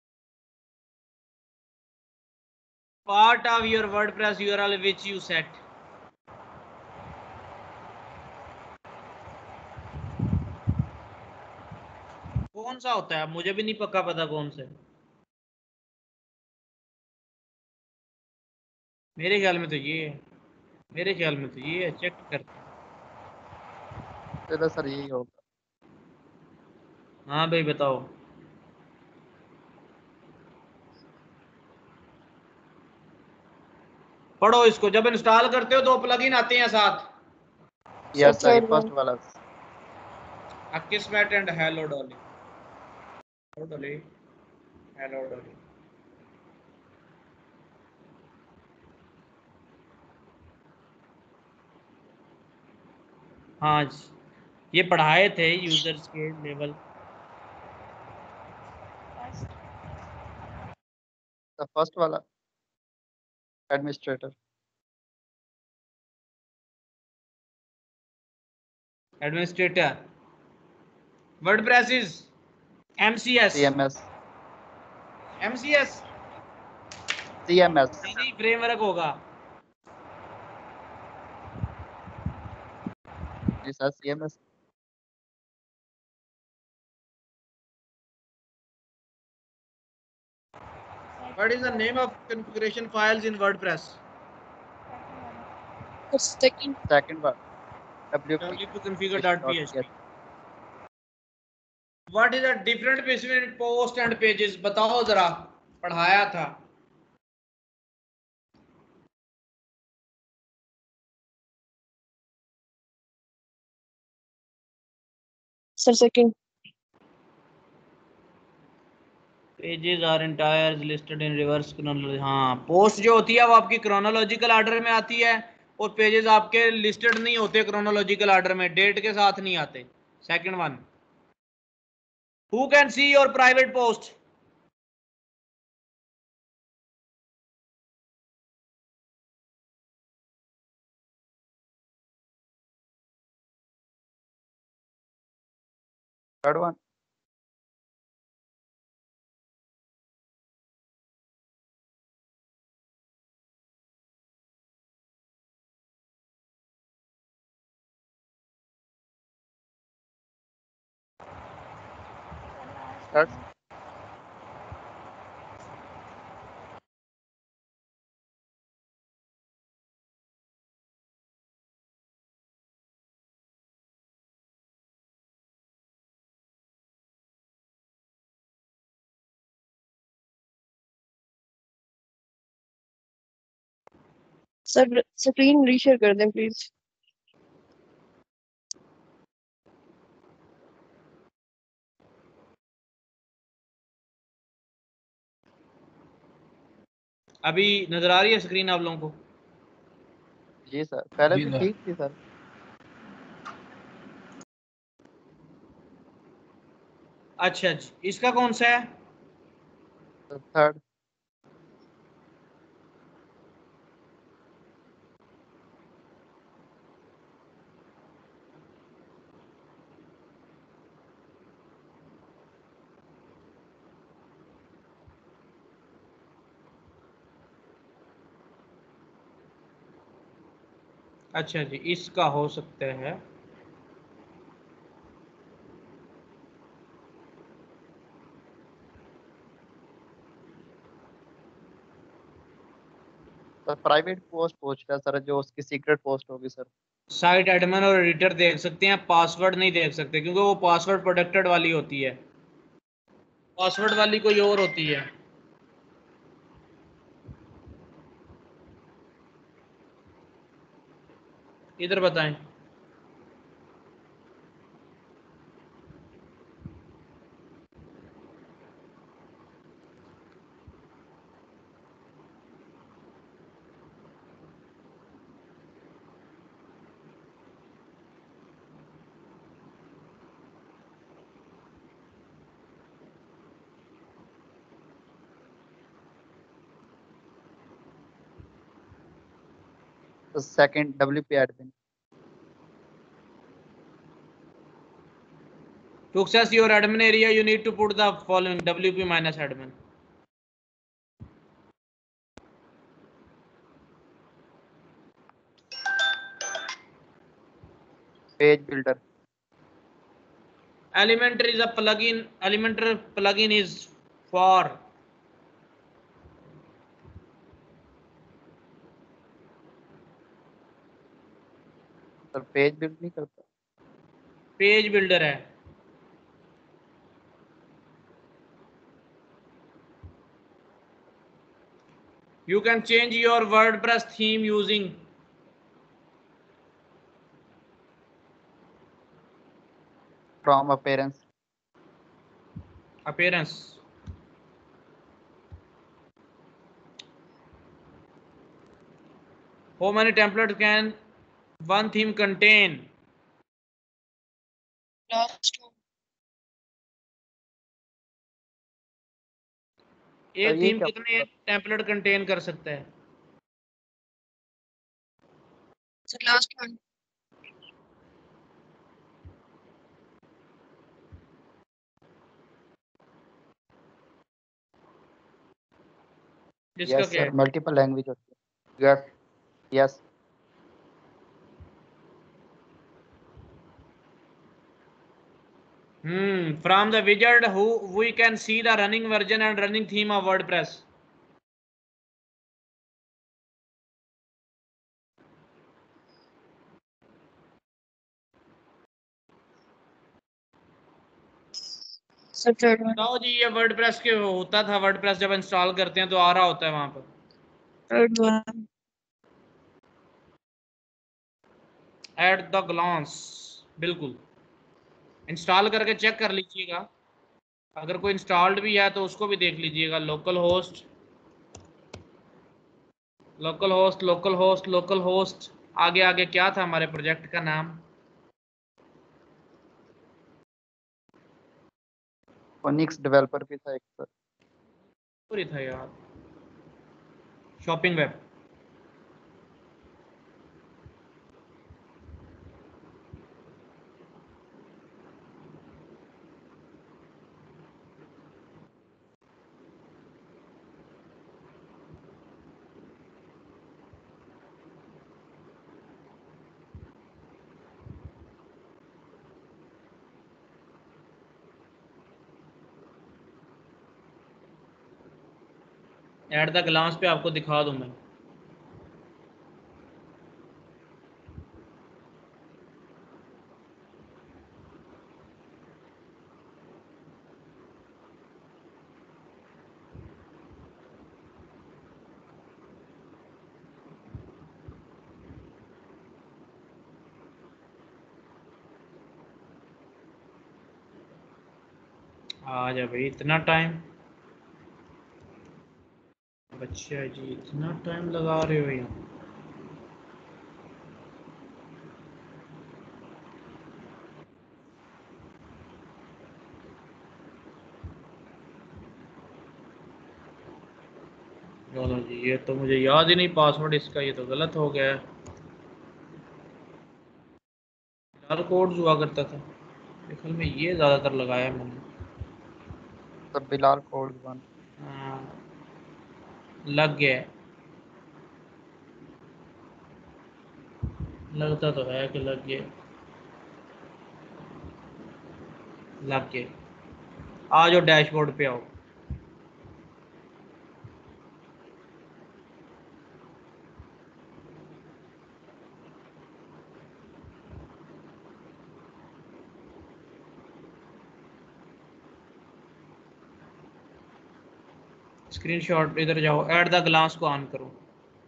part of your WordPress URL which you set. कौन सा होता है? मुझे भी नहीं पक्का पता कौन सा है। मेरे ख्याल में तो ये है, मेरे ख्याल में तो ये है, चेक करते हैं। चलो सर यही होगा, हाँ भाई बताओ। पढ़ो इसको। जब इंस्टॉल करते हो दो प्लगइन आते हैं साथ, Sir, yes sir, ये third first one. वाला, Akismet and hello Dolly. Hello Dolly, hello Dolly. हाँ जी, ये पढ़ाए थे यूजर्स के लेवल। the first वाला, administrator, administrator. WordPress is MCS. CMS, MCS CMS, नहीं, फ्रेमवर्क होगा। जी sir CMS, What is the name of configuration files in WordPress? Sir, second. second one, WP wp-configure.php. What is the difference between post and pages? बताओ जरा, पढ़ाया था। Sir, second. Pages are entire listed in reverse chronology. हाँ, post जो होती है वो आपकी क्रोनोलॉजिकल ऑर्डर में आती है और पेजेस आपके लिस्टेड नहीं होते क्रोनोलॉजिकल ऑर्डर में, डेट के साथ नहीं आते। Second one, who can see your private post? Third one. Third. Sir, screen reshare कर दें please. अभी नजर आ रही है स्क्रीन आप लोगों को? जी सर, पहले जी भी सर। ठीक थी सर। अच्छा जी, इसका कौन सा है? थर्ड। अच्छा जी, इसका हो सकता है। सर प्राइवेट पोस्ट पूछ रहा है सर, जो उसकी सीक्रेट पोस्ट होगी सर। साइट एडमिन और एडिटर देख सकते हैं, पासवर्ड नहीं देख सकते क्योंकि वो पासवर्ड प्रोटेक्टेड वाली होती है, पासवर्ड वाली कोई और होती है। इधर बताएं। तो second WP admin. To access your admin area, you need to put the following: WP minus admin. Page builder. Elementor is a plugin. Elementor plugin is for sir page build नहीं करता। पेज बिल्डर है। You can change your WordPress theme using from appearance. appearance. How many templates can one theme contain? Last one. एक ये theme क्या कितने template contain कर सकता है? Sir, last one. इसका यस क्या सर, है? मल्टीपल लैंग्वेज होती है। Yes yes. From the widget, we can see the running version and running theme of WordPress. Sir, third one. बताओ जी, ये वर्डप्रेस के होता था, वर्डप्रेस जब इंस्टॉल करते हैं तो आ रहा होता है वहां पर। Third one. At the glance, बिल्कुल। इंस्टॉल करके चेक कर लीजिएगा, अगर कोई इंस्टॉल्ड भी है तो उसको भी देख लीजिएगा। Local host local host local host local host, आगे आगे क्या था हमारे प्रोजेक्ट का नाम? फोनिक्स डेवलपर भी था एक सर। पूरी था यार, shopping web. At the glance पे आपको दिखा दूं मैं। आ जा भाई, इतना टाइम? अच्छा जी, इतना टाइम लगा रहे हो यहाँ? चलो जी, ये तो मुझे याद ही नहीं पासवर्ड इसका, ये तो गलत हो गया है। लाल कोड हुआ करता था मेरे ख्याल में, ये ज़्यादातर लगाया मैंने। Sir Bilal code one. हाँ, लग गया है। लगता तो है कि लग गया। लग गया। आ जाओ डैशबोर्ड पे आओ। स्क्रीनशॉट इधर जाओ, ऐड द ग्लास को ऑन करो।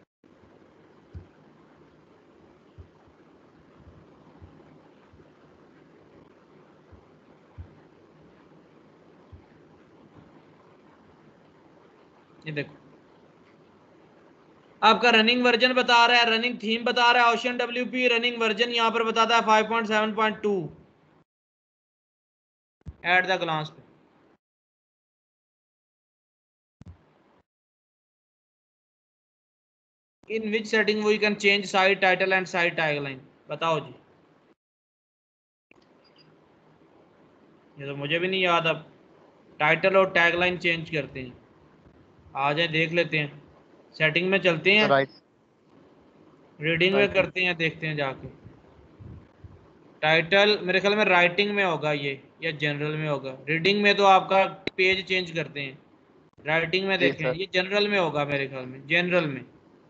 ये देखो, आपका रनिंग वर्जन बता रहा है, रनिंग थीम बता रहा है ओशन WP, रनिंग वर्जन यहाँ पर बताता है 5.7.2। ऐड द ग्लास पे। In which setting we can change site title and site tagline? बताओ जी, ये तो मुझे भी नहीं याद। अब टाइटल और टैगलाइन चेंज करते हैं, आ जाए देख लेते हैं। सेटिंग में चलते हैं, राइट रीडिंग में राइटिंग। करते हैं, देखते हैं जाके। टाइटल मेरे ख्याल में राइटिंग में होगा ये, या जनरल में होगा। रीडिंग में तो आपका पेज चेंज करते हैं, राइटिंग में जी देखें, सर। ये जनरल में होगा मेरे ख्याल में। जनरल में,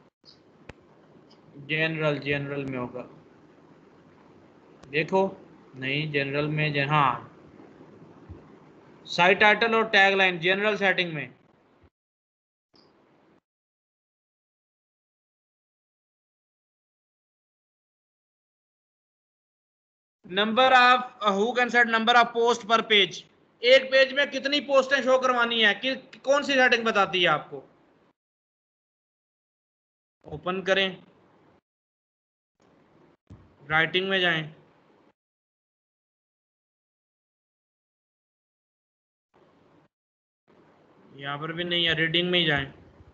जनरल में होगा, देखो। नहीं, जनरल में हाँ, साइट टाइटल और टैगलाइन जनरल सेटिंग में। Number of who can set number of post पर पेज, एक पेज में कितनी पोस्टें शो करवानी है, कि कौन सी सेटिंग बताती है आपको? ओपन करें, राइटिंग में जाएं, यहां पर भी नहीं है, रीडिंग में ही जाएं।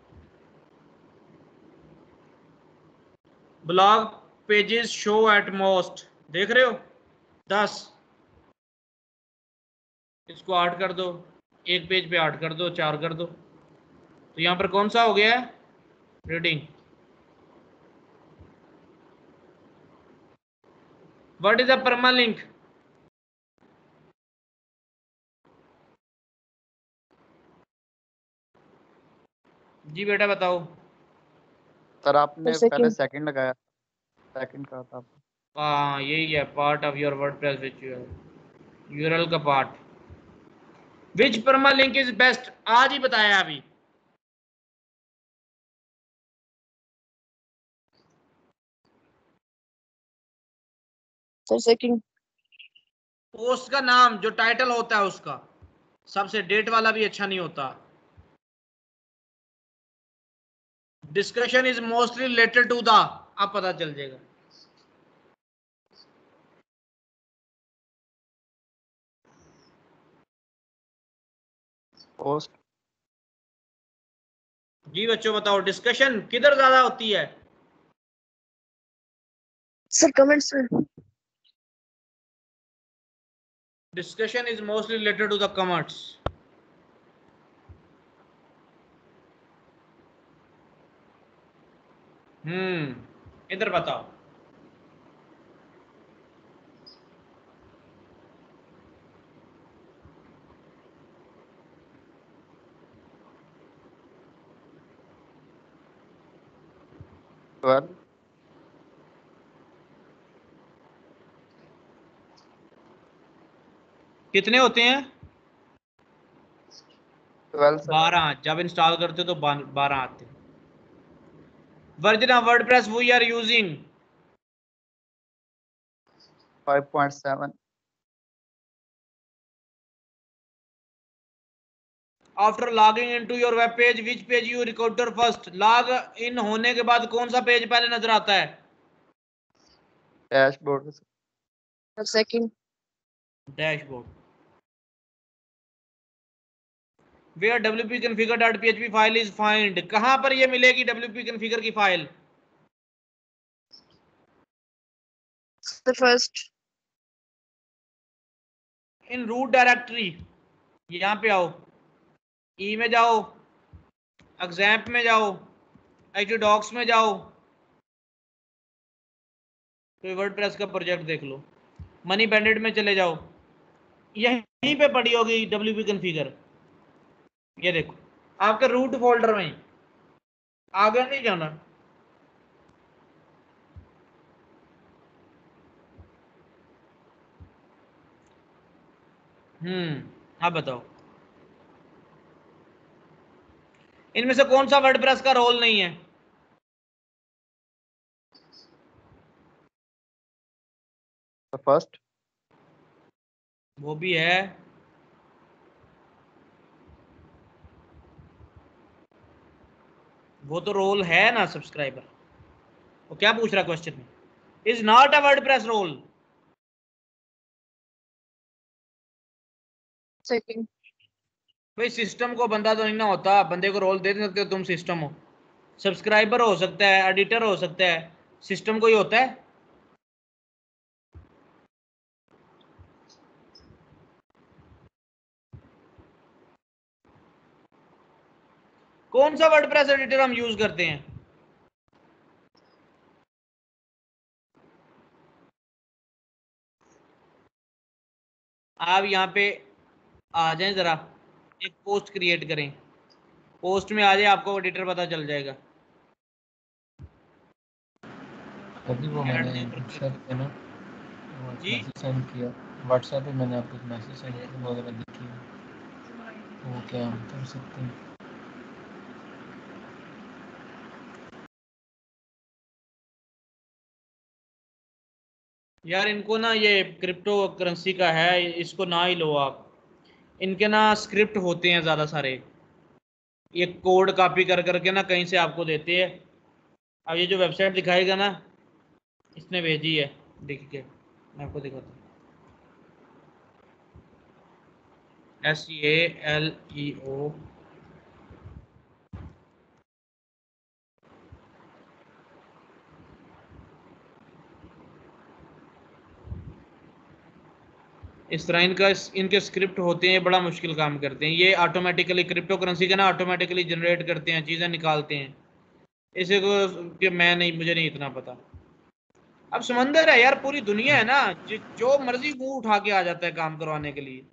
Blog pages show at most, देख रहे हो 10, इसको 8 कर दो, एक पेज पे 8 कर दो, 4 कर दो, तो यहां पर कौन सा हो गया है? Reading. What is a permalink? जी बेटा बताओ। सर सर आपने पहले सेकंड। सेकंड लगाया, सेकंड कहा था आपने। हाँ यही है, part of your WordPress which URL का पार्ट। विच परमालिंक इज बेस्ट, आज ही बताया अभी। Sir second. पोस्ट का नाम जो टाइटल होता है उसका, सबसे डेट वाला भी अच्छा नहीं होता। Discussion is mostly related to the, अब पता चल जाएगा। पोस्ट। जी बच्चों बताओ, डिस्कशन किधर ज्यादा होती है? सर कमेंट्स में। Discussion is mostly related to the comments. इधर बताओ। ट्वेल्व। कितने होते हैं? 12 सर। 12। जब इंस्टॉल करते हो तो 12 आते हैं। Version of WordPress we are using 5.7। After logging into your web page which page you recorder first. Log in होने के बाद कौन सा पेज पहले नजर आता है? Dashboard. Second. Dashboard. Where wp configure.php file is find, कहां पर ये मिलेगी wp configure की file? Sir first. In root directory, यहां पे आओ, ई में जाओ, एग्जाम्प में जाओ, एचडॉक्स में जाओ, तो वर्डप्रेस का प्रोजेक्ट देख लो। मनी बैंडेड में चले जाओ, यहीं पे पड़ी होगी wp configure। ये देखो आपके रूट फोल्डर में, आगे नहीं जाना। अब बताओ इनमें से कौन सा वर्डप्रेस का रोल नहीं है? फर्स्ट। वो भी है। वो तो रोल है ना सब्सक्राइबर। वो क्या पूछ रहा है क्वेश्चन में? Is not a WordPress role. Second. भाई सिस्टम को बंदा तो नहीं ना होता, बंदे को रोल दे सकते हो तुम, सिस्टम हो। सब्सक्राइबर हो सकता है, एडिटर हो सकता है, सिस्टम कोई होता है? कौन सा वर्डप्रेस एडिटर हम यूज करते हैं? आप यहाँ पे आ जाएं जरा, एक पोस्ट क्रिएट करें, पोस्ट में आ जाए, आपको एडिटर पता चल जाएगा। अभी वो ऐड मैंने न्यू प्रोजेक्ट। व्हाट्सएप पे ना जी मैसेज सेंड किया। व्हाट्सएप पे मैंने आपको एक मैसेज सेंड किया, वो अगर देखिए तो वो क्या हम कर सकते हैं। यार इनको ना, ये क्रिप्टो करेंसी का है, इसको ना ही लो आप। इनके ना स्क्रिप्ट होते हैं ज़्यादा सारे, ये कोड कॉपी कर करके ना कहीं से आपको देते हैं। अब ये जो वेबसाइट दिखाएगा ना, इसने भेजी है, देखिए मैं आपको दिखाता हूँ। SALEO इस तरह इनके स्क्रिप्ट होते हैं, बड़ा मुश्किल काम करते हैं। ये ऑटोमेटिकली क्रिप्टो करेंसी का ना ऑटोमेटिकली जनरेट करते हैं, चीज़ें निकालते हैं। इसे को कि मैं नहीं, मुझे नहीं इतना पता। अब समंदर है यार, पूरी दुनिया है ना, जो मर्जी मुंह उठा के आ जाता है काम करवाने के लिए।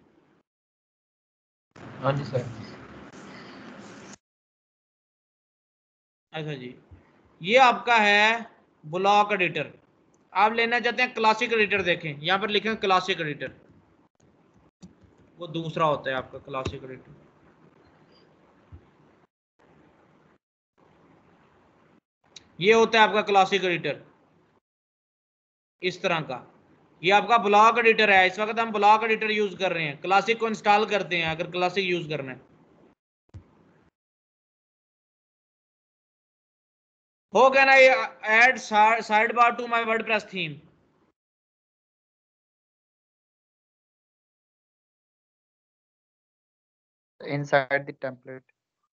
हाँ जी सर। अच्छा जी, ये आपका है ब्लॉक एडिटर। आप लेना चाहते हैं क्लासिक एडिटर, देखें यहाँ पर लिखें क्लासिक एडिटर, वो दूसरा होता है आपका क्लासिक एडिटर। ये होता है आपका क्लासिक एडिटर, इस तरह का। ये आपका ब्लॉक एडिटर है, इस वक्त हम ब्लॉक एडिटर यूज कर रहे हैं, क्लासिक को इंस्टॉल करते हैं अगर क्लासिक यूज करना है। हो गया ना, ये add sidebar to my WordPress theme. inside the template.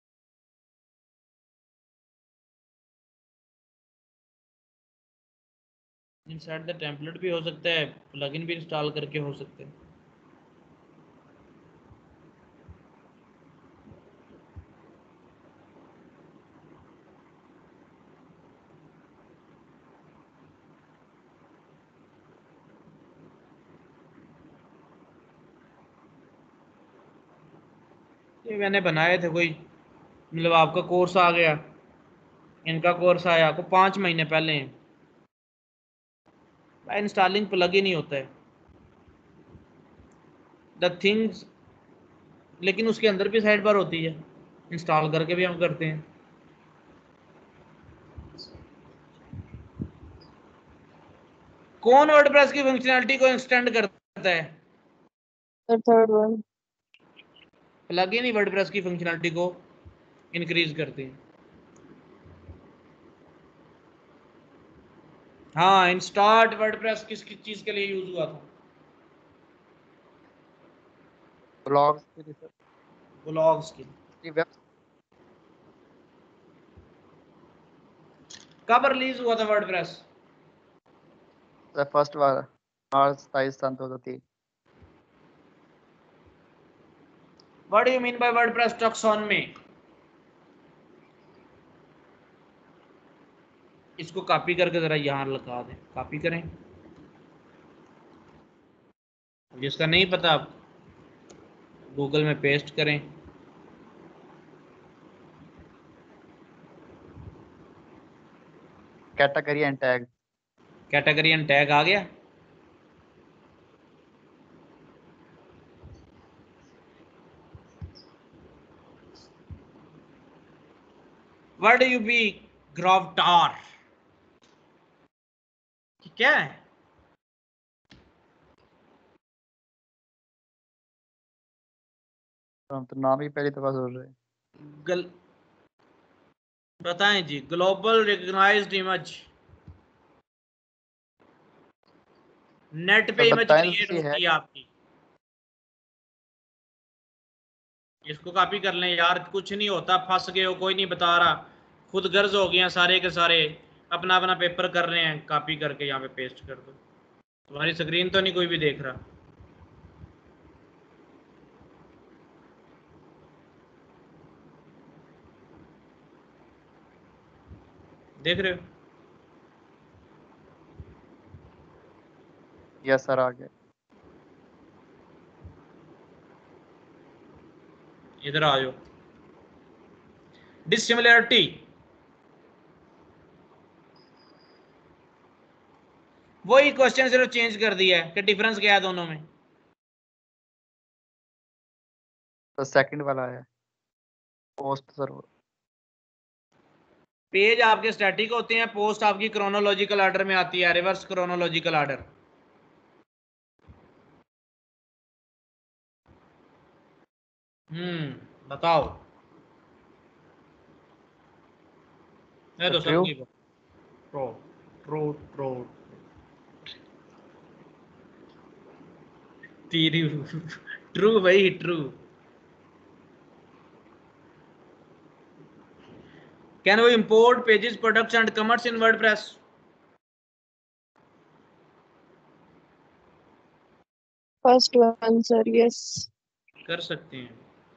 Inside the template भी हो सकता है, प्लगइन भी इंस्टॉल करके हो सकते हैं। ये मैंने बनाए थे, कोई मतलब आपका कोर्स आ गया, इनका कोर्स आया को 5 महीने पहले हैं। इंस्टॉलिंग प्लगइन ही होता है द थिंग्स, लेकिन उसके अंदर भी साइड बार होती है, इंस्टॉल करके भी हम करते हैं। कौन वर्डप्रेस की फंक्शनैलिटी को एक्सटेंड करता है? The third one. प्लगइन ही वर्डप्रेस की फंक्शनैलिटी को इंक्रीज करते हैं। हाँ, इंस्टार्ट वर्डप्रेस किस चीज के लिए यूज हुआ था? Blogs के लिए सर, ब्लॉग्स के। ये वेब कब रिलीज हुआ था वर्डप्रेस? फर्स्ट वाला March 27/2003। What do you mean by WordPress taxonomy? इसको कॉपी करके जरा यहाँ लगा दें, कॉपी करें। जिसका नहीं पता आप गूगल में पेस्ट करें। Category and tag. Category and tag आ गया। What do you be gravatar? क्या है? हम तो नाम ही पहली दफा सुन रहे हैं। बताएं जी। ग्लोबल रिकॉग्नाइज्ड इमेज, नेट पे तो इमेज बताएं तो क्रिएट सही है। होती है आपकी। इसको कॉपी कर लें यार, कुछ नहीं होता। फंस गए हो, कोई नहीं बता रहा, खुद गर्ज हो गए हैं सारे के सारे, अपना अपना पेपर कर रहे हैं, कॉपी करके यहाँ पे पेस्ट कर दो। तुम्हारी स्क्रीन तो नहीं कोई भी देख रहा? देख रहे हो? यस सर, आ गया। इधर आ जाओ। डिसिमिलरिटी, वही क्वेश्चन सिर्फ चेंज कर दिया है कि डिफरेंस क्या है दोनों में। तो सेकंड वाला है पोस्ट सर। पेज आपके स्टैटिक होते हैं, पोस्ट आपकी क्रोनोलॉजिकल ऑर्डर में आती है, रिवर्स क्रोनोलॉजिकल ऑर्डर। बताओ। ये तो ट्रू। सबकी ट्रू ट्रू ट्रू ट्रू भाई, true. Can we import pages, products and comments in WordPress? First one, sir. Yes. कर सकते हैं।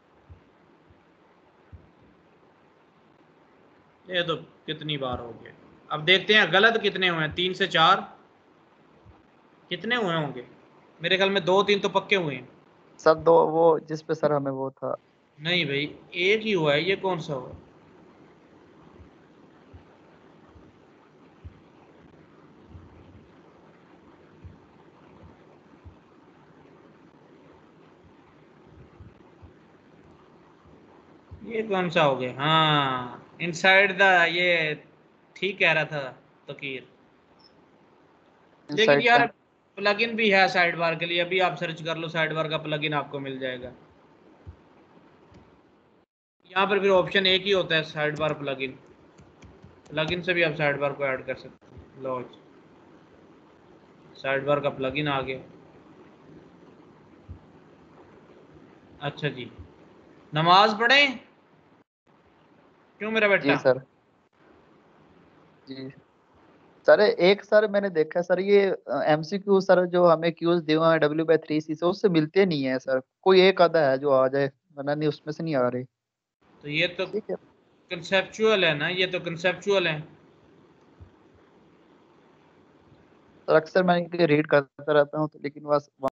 ये तो कितनी बार हो गया। अब देखते हैं गलत कितने हुए हैं। 3 से 4 कितने हुए होंगे? मेरे ख्याल में 2-3 तो पक्के हुए हैं। सर दो वो जिस पे सर हमें वो था। नहीं भाई, एक ही हुआ है। ये कौन सा हुआ? ये कौन सा हो गया? हाँ, इनसाइड द, ये ठीक कह रहा था तकीर। लेकिन इनसाइड यार टेम्प प्लगइन भी है साइड बार के लिए, अभी आप सर्च कर लो साइड बार का प्लगइन आपको मिल जाएगा। यहाँ पर फिर ऑप्शन एक ही होता है साइड बार प्लगइन, प्लगइन से भी आप साइड बार को ऐड कर सकते हैं। लो साइड बार का प्लगइन आ गया। अच्छा जी, नमाज पढ़ें क्यों मेरा बेटा? जी सर। जी सर, एक सर मैंने देखा सर, ये एमसीक्यू सर जो हमें क्यूज दिए हुए हैं W/3C से, उससे मिलते नहीं है सर। कोई एक आधा है जो आ जाए, वरना नहीं उसमें से नहीं आ रही। तो ये तो ठीक है कंसेप्चुअल है ना, ये तो कंसेप्चुअल है। सर, अक्सर मैं रीड करता रहता हूँ तो, लेकिन बस